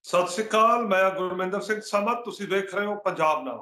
ਸਤਿ ਸ਼੍ਰੀ ਅਕਾਲ। ਮੈਂ ਗੁਰਮਿੰਦਰ ਸਿੰਘ ਸਮਤ। ਤੁਸੀਂ ਵੇਖ ਰਹੇ ਹੋ ਪੰਜਾਬ ਨਾਲ।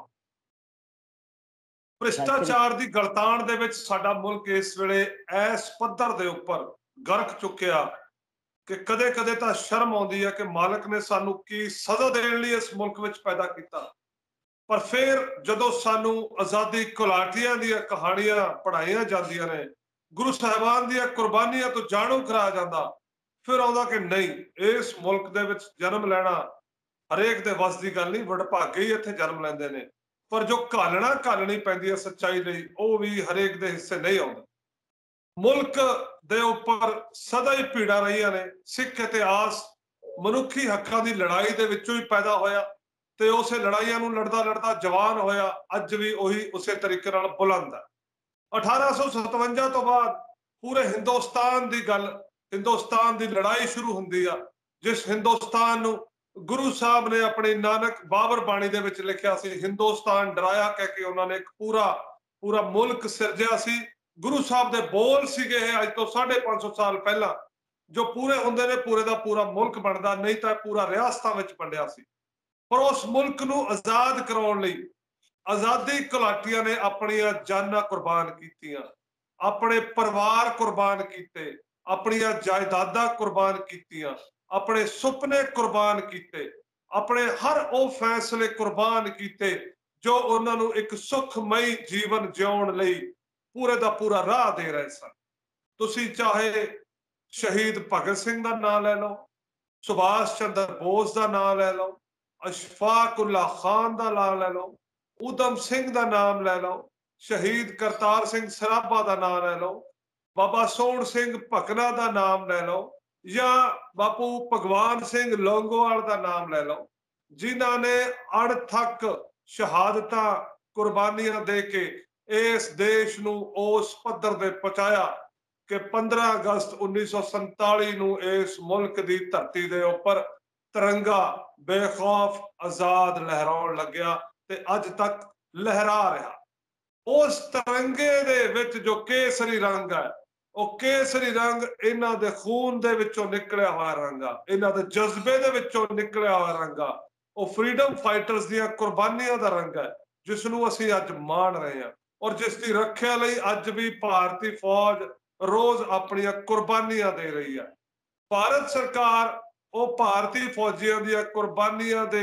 ਸਤਿ ਭ੍ਰਿਸ਼ਟਾਚਾਰ ਦੀ ਗਲਤਾਨ ਦੇ ਵਿੱਚ ਸਾਡਾ ਮੁਲਕ ਇਸ ਵੇਲੇ ਇਸ ਪੱਧਰ ਦੇ ਉੱਪਰ ਗਰਕ ਚੁੱਕਿਆ ਕਿ ਕਦੇ ਕਦੇ ਤਾਂ ਸ਼ਰਮ ਆਉਂਦੀ ਹੈ ਕਿ ਮਾਲਕ ਨੇ ਸਾਨੂੰ ਕੀ ਸਜ਼ਾ ਦੇਣ ਲਈ ਇਸ ਮੁਲਕ ਵਿੱਚ ਪੈਦਾ ਕੀਤਾ। ਪਰ ਫਿਰ ਜਦੋਂ ਸਾਨੂੰ ਆਜ਼ਾਦੀ ਘੁਲਾਟੀਆਂ ਦੀਆਂ ਕਹਾਣੀਆਂ ਪੜ੍ਹਾਈਆਂ ਜਾਂਦੀਆਂ ਨੇ, ਗੁਰੂ ਸਾਹਿਬਾਨ ਦੀਆਂ ਕੁਰਬਾਨੀਆਂ ਤੋਂ ਜਾਣੂ ਕਰਾਇਆ ਜਾਂਦਾ, ਫਿਰ ਆਉਂਦਾ ਕਿ ਨਹੀਂ, ਇਸ ਮੁਲਕ ਦੇ ਵਿੱਚ ਜਨਮ ਲੈਣਾ ਹਰੇਕ ਦੇ ਵੱਸ ਦੀ ਗੱਲ ਨਹੀਂ। ਵਡਭਾਗੇ ਹੀ ਇੱਥੇ ਜਨਮ ਲੈਂਦੇ ਨੇ, ਪਰ ਜੋ ਘਾਲਣੀ ਪੈਂਦੀ ਹੈ ਸੱਚਾਈ ਲਈ, ਉਹ ਵੀ ਹਰੇਕ ਦੇ ਹਿੱਸੇ ਨਹੀਂ ਆਉਂਦਾ। ਮੁਲਕ ਦੇ ਉੱਪਰ ਸਦਾ ਹੀ ਭੀੜਾਂ ਰਹੀਆਂ ਨੇ। ਸਿੱਖ ਇਤਿਹਾਸ ਮਨੁੱਖੀ ਹੱਕਾਂ ਦੀ ਲੜਾਈ ਦੇ ਵਿੱਚੋਂ ਹੀ ਪੈਦਾ ਹੋਇਆ ਤੇ ਉਸੇ ਲੜਾਈਆਂ ਨੂੰ ਲੜਦਾ ਲੜਦਾ ਜਵਾਨ ਹੋਇਆ। ਅੱਜ ਵੀ ਉਹੀ ਉਸੇ ਤਰੀਕੇ ਨਾਲ ਬੁਲੰਦ ਹੈ। 1857 ਤੋਂ ਬਾਅਦ ਪੂਰੇ ਹਿੰਦੁਸਤਾਨ ਦੀ ਗੱਲ, ਹਿੰਦੁਸਤਾਨ ਦੀ ਲੜਾਈ ਸ਼ੁਰੂ ਹੁੰਦੀ ਆ, ਜਿਸ ਹਿੰਦੁਸਤਾਨ ਨੂੰ ਗੁਰੂ ਸਾਹਿਬ ਨੇ ਆਪਣੀ ਨਾਨਕ ਬਾਬਰ ਬਾਣੀ ਦੇ ਵਿੱਚ ਲਿਖਿਆ ਸੀ। ਹਿੰਦੁਸਤਾਨ ਡਰਾਇਆ ਕਹਿ ਕੇ ਉਹਨਾਂ ਨੇ ਇੱਕ ਪੂਰਾ ਮੁਲਕ ਸਿਰਜਿਆ ਸੀ। ਗੁਰੂ ਸਾਹਿਬ ਦੇ ਬੋਲ ਸੀਗੇ ਇਹ, ਅੱਜ ਤੋਂ 550 ਸਾਲ ਪਹਿਲਾਂ। ਜੋ ਪੂਰੇ ਹੁੰਦੇ ਨੇ ਪੂਰੇ ਦਾ ਪੂਰਾ ਮੁਲਕ ਬਣਦਾ, ਨਹੀਂ ਤਾਂ ਪੂਰਾ ਰਿਆਸਤਾਂ ਵਿੱਚ ਵੰਡਿਆ ਸੀ। ਪਰ ਉਸ ਮੁਲਕ ਨੂੰ ਆਜ਼ਾਦ ਕਰਾਉਣ ਲਈ ਆਜ਼ਾਦੀ ਘੁਲਾਟੀਆਂ ਨੇ ਆਪਣੀਆਂ ਜਾਨਾਂ ਕੁਰਬਾਨ ਕੀਤੀਆਂ, ਆਪਣੇ ਪਰਿਵਾਰ ਕੁਰਬਾਨ ਕੀਤੇ, ਆਪਣੀਆਂ ਜਾਇਦਾਦਾਂ ਕੁਰਬਾਨ ਕੀਤੀਆਂ, ਆਪਣੇ ਸੁਪਨੇ ਕੁਰਬਾਨ ਕੀਤੇ, ਆਪਣੇ ਹਰ ਉਹ ਫੈਸਲੇ ਕੁਰਬਾਨ ਕੀਤੇ ਜੋ ਉਹਨਾਂ ਨੂੰ ਇੱਕ ਸੁਖਮਈ ਜੀਵਨ ਜਿਉਣ ਲਈ ਪੂਰੇ ਦਾ ਪੂਰਾ ਰਾਹ ਦੇ ਰਹੇ ਸਨ। ਤੁਸੀਂ ਚਾਹੇ ਸ਼ਹੀਦ ਭਗਤ ਸਿੰਘ ਦਾ ਨਾਮ ਲੈ ਲਓ, ਸੁਭਾਸ਼ ਚੰਦਰ ਬੋਸ ਦਾ ਨਾਮ ਲੈ ਲਓ, ਅਸ਼ਫਾਕ ਉੱਲਾ ਖਾਨ ਦਾ ਨਾਮ ਲੈ ਲਓ, ਊਧਮ ਸਿੰਘ ਦਾ ਨਾਮ ਲੈ ਲਓ, ਸ਼ਹੀਦ ਕਰਤਾਰ ਸਿੰਘ ਸਰਾਭਾ ਦਾ ਨਾਮ ਲੈ ਲਓ, ਬਾਬਾ ਸੋਹਣ ਸਿੰਘ ਭਕਨਾ ਦਾ ਨਾਮ ਲੈ ਲਓ, ਜਾਂ ਬਾਪੂ ਭਗਵਾਨ ਸਿੰਘ ਲੌਂਗੋਵਾਲ ਦਾ ਨਾਮ ਲੈ ਲਓ, ਜਿਨ੍ਹਾਂ ਨੇ ਅਣਥੱਕ ਸ਼ਹਾਦਤਾਂ ਕੁਰਬਾਨੀਆਂ ਦੇ ਕੇ ਇਸ ਦੇਸ਼ ਨੂੰ ਉਸ ਪੱਧਰ ਤੇ ਪਹੁੰਚਾਇਆ ਕਿ 15 ਅਗਸਤ 1947 ਨੂੰ ਇਸ ਮੁਲਕ ਦੀ ਧਰਤੀ ਦੇ ਉੱਪਰ ਤਿਰੰਗਾ ਬੇਖੌਫ ਆਜ਼ਾਦ ਲਹਿਰਾਉਣ ਲੱਗਿਆ ਤੇ ਅੱਜ ਤੱਕ ਲਹਿਰਾ ਰਿਹਾ। ਉਸ ਤਿਰੰਗੇ ਦੇ ਵਿੱਚ ਜੋ ਕੇਸਰੀ ਰੰਗ ਹੈ, ਉਹ ਕੇਸਰੀ ਰੰਗ ਇਹਨਾਂ ਦੇ ਖੂਨ ਦੇ ਵਿੱਚੋਂ ਨਿਕਲਿਆ ਹੋਇਆ ਰੰਗ ਆ, ਇਹਨਾਂ ਦੇ ਜਜ਼ਬੇ ਦੇ ਵਿੱਚੋਂ ਨਿਕਲਿਆ ਹੋਇਆ ਰੰਗ ਆ। ਉਹ ਫਰੀडम ਫਾਈਟਰਸ ਦੀਆਂ ਕੁਰਬਾਨੀਆਂ ਦਾ ਰੰਗ ਹੈ, ਜਿਸ ਨੂੰ ਅਸੀਂ ਅੱਜ ਮਾਣ ਰਹੇ ਹਾਂ ਔਰ ਜਿਸ ਦੀ ਰੱਖਿਆ ਲਈ ਅੱਜ ਵੀ ਭਾਰਤੀ ਫੌਜ ਰੋਜ਼ ਆਪਣੀਆਂ ਕੁਰਬਾਨੀਆਂ ਦੇ ਰਹੀ ਹੈ। ਭਾਰਤ ਸਰਕਾਰ ਉਹ ਭਾਰਤੀ ਫੌਜੀਆਂ ਦੀਆਂ ਕੁਰਬਾਨੀਆਂ ਦੇ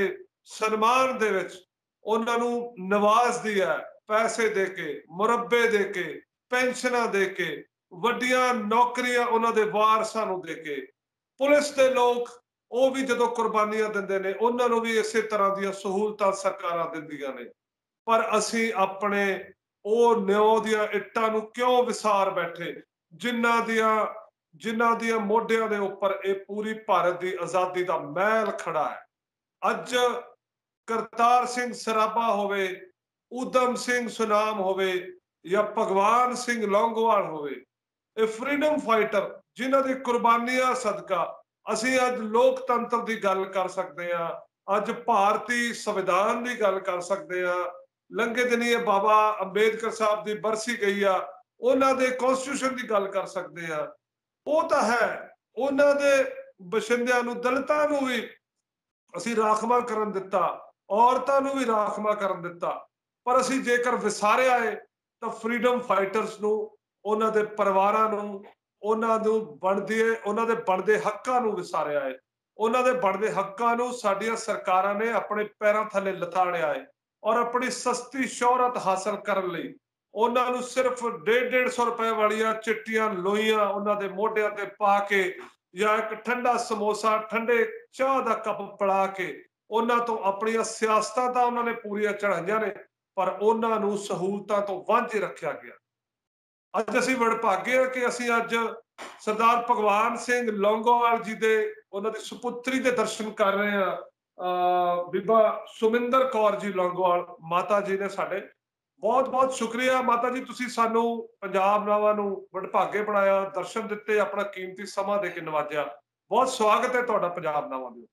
ਸਨਮਾਨ ਦੇ ਵਿੱਚ ਉਹਨਾਂ ਨੂੰ ਨਵਾਜ਼ਦੀ ਹੈ, ਪੈਸੇ ਦੇ ਕੇ, ਮੁਰੱਬੇ ਦੇ ਕੇ, ਪੈਨਸ਼ਨਾਂ ਦੇ ਕੇ, ਵੱਡੀਆਂ ਨੌਕਰੀਆਂ ਉਹਨਾਂ ਦੇ ਵਾਰਸਾਂ ਨੂੰ ਦੇ ਕੇ। ਪੁਲਿਸ ਦੇ ਲੋਕ ਉਹ ਵੀ ਜਦੋਂ ਕੁਰਬਾਨੀਆਂ ਦਿੰਦੇ ਨੇ, ਉਹਨਾਂ ਨੂੰ ਵੀ ਇਸੇ ਤਰ੍ਹਾਂ ਦੀਆਂ ਸਹੂਲਤਾਂ ਸਰਕਾਰਾਂ ਦਿੰਦੀਆਂ ਨੇ। ਪਰ ਅਸੀਂ ਆਪਣੇ ਉਹ ਨਿਉ ਦੀਆਂ ਇੱਟਾਂ ਨੂੰ ਕਿਉਂ ਵਿਸਾਰ ਬੈਠੇ, ਜਿਨ੍ਹਾਂ ਦੀਆਂ ਮੋਢਿਆਂ ਦੇ ਉੱਪਰ ਇਹ ਪੂਰੀ ਭਾਰਤ ਦੀ ਆਜ਼ਾਦੀ ਦਾ ਮਹਿਲ ਖੜਾ ਹੈ। ਅੱਜ ਕਰਤਾਰ ਸਿੰਘ ਸਰਾਭਾ ਹੋਵੇ, ਊਧਮ ਸਿੰਘ ਸੁਨਾਮ ਹੋਵੇ ਜਾਂ ਭਗਵਾਨ ਸਿੰਘ ਲੌਂਗੋਵਾਲ ਹੋਵੇ, ਇਹ ਫਰੀडम ਫਾਈਟਰ ਜਿਨ੍ਹਾਂ ਦੀ ਕੁਰਬਾਨੀਆਂ ਸਦਕਾ ਅਸੀਂ ਅੱਜ ਲੋਕਤੰਤਰ ਦੀ ਗੱਲ ਕਰ ਸਕਦੇ ਹਾਂ, ਅੱਜ ਭਾਰਤੀ ਸੰਵਿਧਾਨ ਦੀ ਗੱਲ ਕਰ ਸਕਦੇ ਹਾਂ। ਲੰਘੇ ਦਿਨੀ ਇਹ ਬਾਬਾ ਅੰਬੇਦਕਰ ਸਾਹਿਬ ਦੀ ਬਰਸੀ ਗਈ ਆ, ਉਹਨਾਂ ਦੇ ਕਨਸਟੀਟਿਊਸ਼ਨ ਦੀ ਗੱਲ ਕਰ ਸਕਦੇ ਆ। ਉਹ ਤਾਂ ਹੈ, ਉਹਨਾਂ ਦੇ ਬਸ਼ਿੰਦਿਆਂ ਨੂੰ, ਦਲਿਤਾਂ ਨੂੰ ਵੀ ਅਸੀਂ ਰਾਖਵਾ ਕਰਨ ਦਿੱਤਾ, ਔਰਤਾਂ ਨੂੰ ਵੀ ਰਾਖਵਾ ਕਰਨ ਦਿੱਤਾ। ਪਰ ਅਸੀਂ ਜੇਕਰ ਵਿਸਾਰਿਆ ਹੈ ਤਾਂ ਫਰੀडम ਫਾਈਟਰਸ ਨੂੰ, ਉਹਨਾਂ ਦੇ ਪਰਿਵਾਰਾਂ ਨੂੰ, ਉਹਨਾਂ ਦੇ ਬਣਦੇ ਹੱਕਾਂ ਨੂੰ ਵਿਸਾਰਿਆ ਹੈ। ਉਹਨਾਂ ਦੇ ਬਣਦੇ ਹੱਕਾਂ ਨੂੰ ਸਾਡੀਆਂ ਸਰਕਾਰਾਂ ਨੇ ਆਪਣੇ ਪੈਰਾਂ ਥੱਲੇ ਲਤਾੜਿਆ ਹੈ ਔਰ ਆਪਣੀ ਸਸਤੀ ਸ਼ੋਹਰਤ ਹਾਸਲ ਕਰਨ ਲਈ ਉਹਨਾਂ ਨੂੰ ਸਿਰਫ 150 ਰੁਪਏ ਵਾਲੀਆਂ ਚਿੱਟੀਆਂ ਲੋਈਆਂ ਉਹਨਾਂ ਦੇ ਮੋਢਿਆਂ ਤੇ ਪਾ ਕੇ ਜਾਂ ਇੱਕ ਠੰਡਾ ਸਮੋਸਾ, ਠੰਡੇ ਚਾਹ ਦਾ ਕੱਪ ਪਿਲਾ ਕੇ ਉਹਨਾਂ ਤੋਂ ਆਪਣੀਆਂ ਸਿਆਸਤਾਂ ਤਾਂ ਉਹਨਾਂ ਨੇ ਪੂਰੀਆਂ ਚੜਾਈਆਂ ਨੇ, ਪਰ ਉਹਨਾਂ ਨੂੰ ਸਹੂਲਤਾਂ ਤੋਂ ਵਾਂਝੇ ਰੱਖਿਆ ਗਿਆ। ਅੱਜ ਅਸੀਂ ਵਡਭਾਗੇ ਹਾਂ ਕਿ ਅਸੀਂ ਅੱਜ ਸਰਦਾਰ ਭਗਵਾਨ ਸਿੰਘ ਲੌਂਗੋਵਾਲ ਜੀ ਦੇ, ਉਹਨਾਂ ਦੀ ਸੁਪੁੱਤਰੀ ਦੇ ਦਰਸ਼ਨ ਕਰ ਰਹੇ ਹਾਂ। ਬੀਬਾ ਸੁਮਿੰਦਰ ਕੌਰ ਜੀ ਲੌਂਗੋਵਾਲ ਮਾਤਾ ਜੀ ਨੇ ਸਾਡੇ। ਬਹੁਤ ਬਹੁਤ ਸ਼ੁਕਰੀਆ ਮਾਤਾ ਜੀ, ਤੁਸੀਂ ਸਾਨੂੰ ਪੰਜਾਬ ਨਾਵਾਂ ਨੂੰ ਵਡਭਾਗੇ ਬਣਾਇਆ, ਦਰਸ਼ਨ ਦਿੱਤੇ, ਆਪਣਾ ਕੀਮਤੀ ਸਮਾਂ ਦੇ ਕੇ ਨਵਾਜਿਆ। ਬਹੁਤ ਸਵਾਗਤ ਹੈ ਤੁਹਾਡਾ ਪੰਜਾਬ ਨਾਵਾਂ ਦੇ।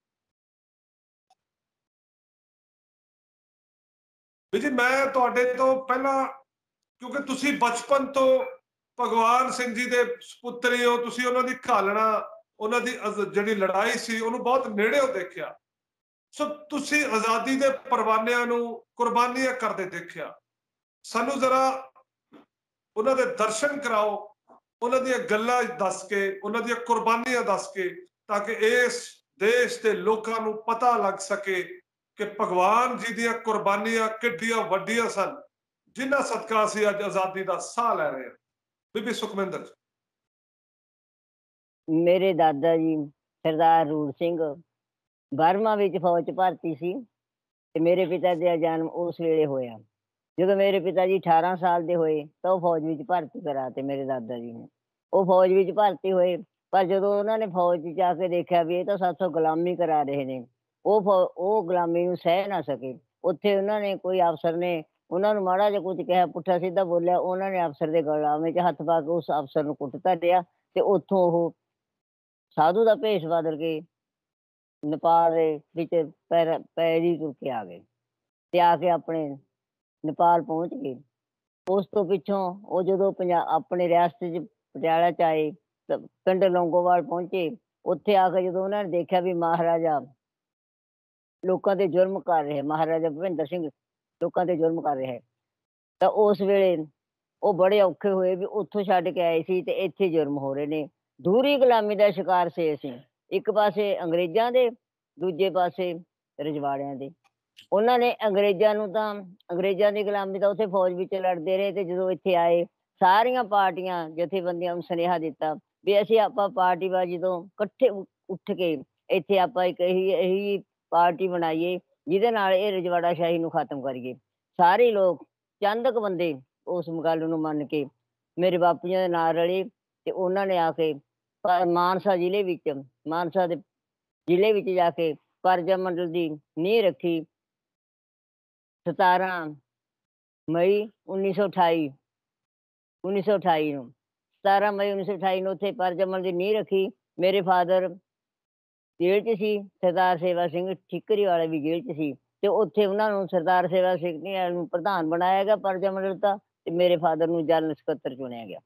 ਜੀ ਮੈਂ ਤੁਹਾਡੇ ਤੋਂ ਪਹਿਲਾਂ, ਕਿਉਂਕਿ ਤੁਸੀਂ ਬਚਪਨ ਤੋਂ ਭਗਵਾਨ ਸਿੰਘ ਜੀ ਦੇ ਸੁਪੁੱਤਰੀ ਹੋ, ਤੁਸੀਂ ਉਹਨਾਂ ਦੀ ਘਾਲਣਾ, ਉਹਨਾਂ ਦੀ ਜਿਹੜੀ ਲੜਾਈ ਸੀ ਉਹਨੂੰ ਬਹੁਤ ਨੇੜਿਓਂ ਦੇਖਿਆ। ਸੋ ਤੁਸੀਂ ਆਜ਼ਾਦੀ ਦੇ ਪਰਵਾਨਿਆਂ ਨੂੰ ਕੁਰਬਾਨੀਆਂ ਕਰਦੇ ਦੇਖਿਆ, ਸਾਨੂੰ ਜ਼ਰਾ ਉਹਨਾਂ ਦੇ ਦਰਸ਼ਨ ਕਰਾਓ, ਉਹਨਾਂ ਦੀਆਂ ਗੱਲਾਂ ਦੱਸ ਕੇ, ਉਹਨਾਂ ਦੀਆਂ ਕੁਰਬਾਨੀਆਂ ਦੱਸ ਕੇ, ਤਾਂ ਕਿ ਇਸ ਦੇਸ਼ ਦੇ ਲੋਕਾਂ ਨੂੰ ਪਤਾ ਲੱਗ ਸਕੇ ਕਿ ਭਗਵਾਨ ਜੀ ਦੀਆਂ ਕੁਰਬਾਨੀਆਂ ਕਿੱਡੀਆਂ ਵੱਡੀਆਂ ਸਨ, ਜਿਨ੍ਹਾਂ ਸਦਕਾ ਅਸੀਂ ਅੱਜ ਆਜ਼ਾਦੀ ਦਾ ਸਾਹ ਲੈ ਰਹੇ ਹਾਂ। ਬੀਬੀ ਸੁਖਮਿੰਦਰ। ਮੇਰੇ ਦਾਦਾ ਜੀ ਸਰਦਾਰ ਰੂੜ ਸਿੰਘ ਬਰਮਾ ਵਿੱਚ ਫੌਜ 'ਚ ਭਰਤੀ ਸੀ ਤੇ ਮੇਰੇ ਪਿਤਾ ਦਾ ਜਨਮ ਉਸ ਵੇਲੇ ਹੋਇਆ। ਜਦੋਂ ਮੇਰੇ ਪਿਤਾ ਜੀ 18 ਸਾਲ ਦੇ ਹੋਏ ਤਾਂ ਉਹ ਫੌਜ ਵਿੱਚ ਭਰਤੀ ਕਰਾਤੇ ਮੇਰੇ ਦਾਦਾ ਜੀ ਨੇ। ਉਹ ਫੌਜ ਵਿੱਚ ਭਰਤੀ ਹੋਏ, ਪਰ ਜਦੋਂ ਉਹਨਾਂ ਨੇ ਫੌਜ 'ਚ ਜਾ ਕੇ ਦੇਖਿਆ ਵੀ ਇਹ ਤਾਂ ਸਾਥੋਂ ਗੁਲਾਮੀ ਕਰਾ ਰਹੇ ਨੇ, ਉਹ ਗੁਲਾਮੀ ਨੂੰ ਸਹਿ ਨਾ ਸਕੇ। ਉੱਥੇ ਉਹਨਾਂ ਨੇ ਕੋਈ ਅਫਸਰ ਨੇ ਉਹਨਾਂ ਨੂੰ ਮਾੜਾ ਜਿਹਾ ਕੁਝ ਕਿਹਾ, ਪੁੱਠਾ ਸਿੱਧਾ ਬੋਲਿਆ, ਉਹਨਾਂ ਨੇ ਅਫਸਰ ਦੇ ਗਲਾਮੇ 'ਚ ਹੱਥ ਪਾ ਕੇ ਉਸ ਅਫਸਰ ਨੂੰ ਕੁੱਟ ਧਰਿਆ ਤੇ ਉੱਥੋਂ ਉਹ ਸਾਧੂ ਦਾ ਭੇਸ ਬਦਲ ਕੇ ਨੇਪਾਲ ਦੇ ਵਿੱਚ ਪੈਰੀ ਤੁਰ ਕੇ ਆ ਗਏ ਤੇ ਆ ਕੇ ਆਪਣੇ ਨੇਪਾਲ ਪਹੁੰਚ ਗਏ। ਉਸ ਤੋਂ ਪਿੱਛੋਂ ਉਹ ਜਦੋਂ ਆਪਣੇ ਰਿਆਸਤ 'ਚ ਪਟਿਆਲਾ 'ਚ ਆਏ ਤਾਂ ਪਿੰਡ ਲੌਂਗੋਵਾਲ ਪਹੁੰਚੇ। ਉੱਥੇ ਆ ਕੇ ਜਦੋਂ ਉਹਨਾਂ ਨੇ ਦੇਖਿਆ ਵੀ ਮਹਾਰਾਜਾ ਲੋਕਾਂ ਤੇ ਜ਼ੁਲਮ ਕਰ ਰਿਹਾ, ਮਹਾਰਾਜਾ ਭੁਪਿੰਦਰ ਸਿੰਘ ਲੋਕਾਂ ਤੇ ਜ਼ੁਲਮ ਕਰ ਰਿਹਾ ਹੈ, ਤਾਂ ਉਸ ਵੇਲੇ ਉਹ ਬੜੇ ਔਖੇ ਹੋਏ ਵੀ ਉੱਥੋਂ ਛੱਡ ਕੇ ਆਏ ਸੀ ਤੇ ਇੱਥੇ ਜ਼ੁਲਮ ਹੋ ਰਹੇ ਨੇ। ਦੂਹਰੀ ਗੁਲਾਮੀ ਦਾ ਸ਼ਿਕਾਰ ਸੀ ਅਸੀਂ, ਇੱਕ ਪਾਸੇ ਅੰਗਰੇਜ਼ਾਂ ਦੇ, ਦੂਜੇ ਪਾਸੇ ਰਜਵਾੜਿਆਂ ਦੇ। ਉਹਨਾਂ ਨੇ ਅੰਗਰੇਜ਼ਾਂ ਦੀ ਗੁਲਾਮੀ ਤਾਂ ਉੱਥੇ ਫੌਜ ਵਿੱਚ ਲੜਦੇ ਰਹੇ ਤੇ ਜਦੋਂ ਇੱਥੇ ਆਏ ਸਾਰੀਆਂ ਪਾਰਟੀਆਂ ਜਥੇਬੰਦੀਆਂ ਨੂੰ ਸੁਨੇਹਾ ਦਿੱਤਾ ਵੀ ਅਸੀਂ ਆਪਾਂ ਪਾਰਟੀਬਾਜ਼ੀ ਤੋਂ ਇਕੱਠੇ ਉੱਠ ਕੇ ਇੱਥੇ ਆਪਾਂ ਇੱਕ ਇਹੀ ਪਾਰਟੀ ਬਣਾਈਏ ਜਿਹਦੇ ਨਾਲ ਇਹ ਰਜਵਾੜਾਸ਼ਾਹੀ ਨੂੰ ਖਤਮ ਕਰੀਏ। ਸਾਰੇ ਲੋਕ ਚੰਦ ਕੁ ਬੰਦੇ ਉਸ ਗੱਲ ਨੂੰ ਮੰਨ ਕੇ ਮੇਰੇ ਬਾਪੂ ਜੀ ਦੇ ਨਾਲ ਰਲੇ ਤੇ ਉਹਨਾਂ ਨੇ ਆ ਕੇ ਮਾਨਸਾ ਦੇ ਜ਼ਿਲ੍ਹੇ ਵਿੱਚ ਜਾ ਕੇ ਪਰਜਾ ਮੰਡਲ ਦੀ ਨੀਂਹ ਰੱਖੀ। 17 ਮਈ 1928 ਨੂੰ 17 ਮਈ 1928 ਨੂੰ ਉੱਥੇ ਪਰਜਾ ਮੰਡਲ ਦੀ ਨੀਂਹ ਰੱਖੀ। ਮੇਰੇ ਫਾਦਰ ਜੇਲ੍ਹ 'ਚ ਸੀ, ਸਰਦਾਰ ਸੇਵਾ ਸਿੰਘ ਠੀਕਰੀ ਵਾਲੇ ਵੀ ਜੇਲ੍ਹ 'ਚ ਸੀ ਤੇ ਉੱਥੇ ਉਹਨਾਂ ਨੂੰ ਸਰਦਾਰ ਸੇਵਾ ਸਿੰਘ ਨੂੰ ਪ੍ਰਧਾਨ ਬਣਾਇਆ ਗਿਆ ਪਰਜਾ ਮੰਡਲ ਦਾ ਤੇ ਮੇਰੇ ਫਾਦਰ ਨੂੰ ਜਨਰਲ ਸਕੱਤਰ ਚੁਣਿਆ ਗਿਆ।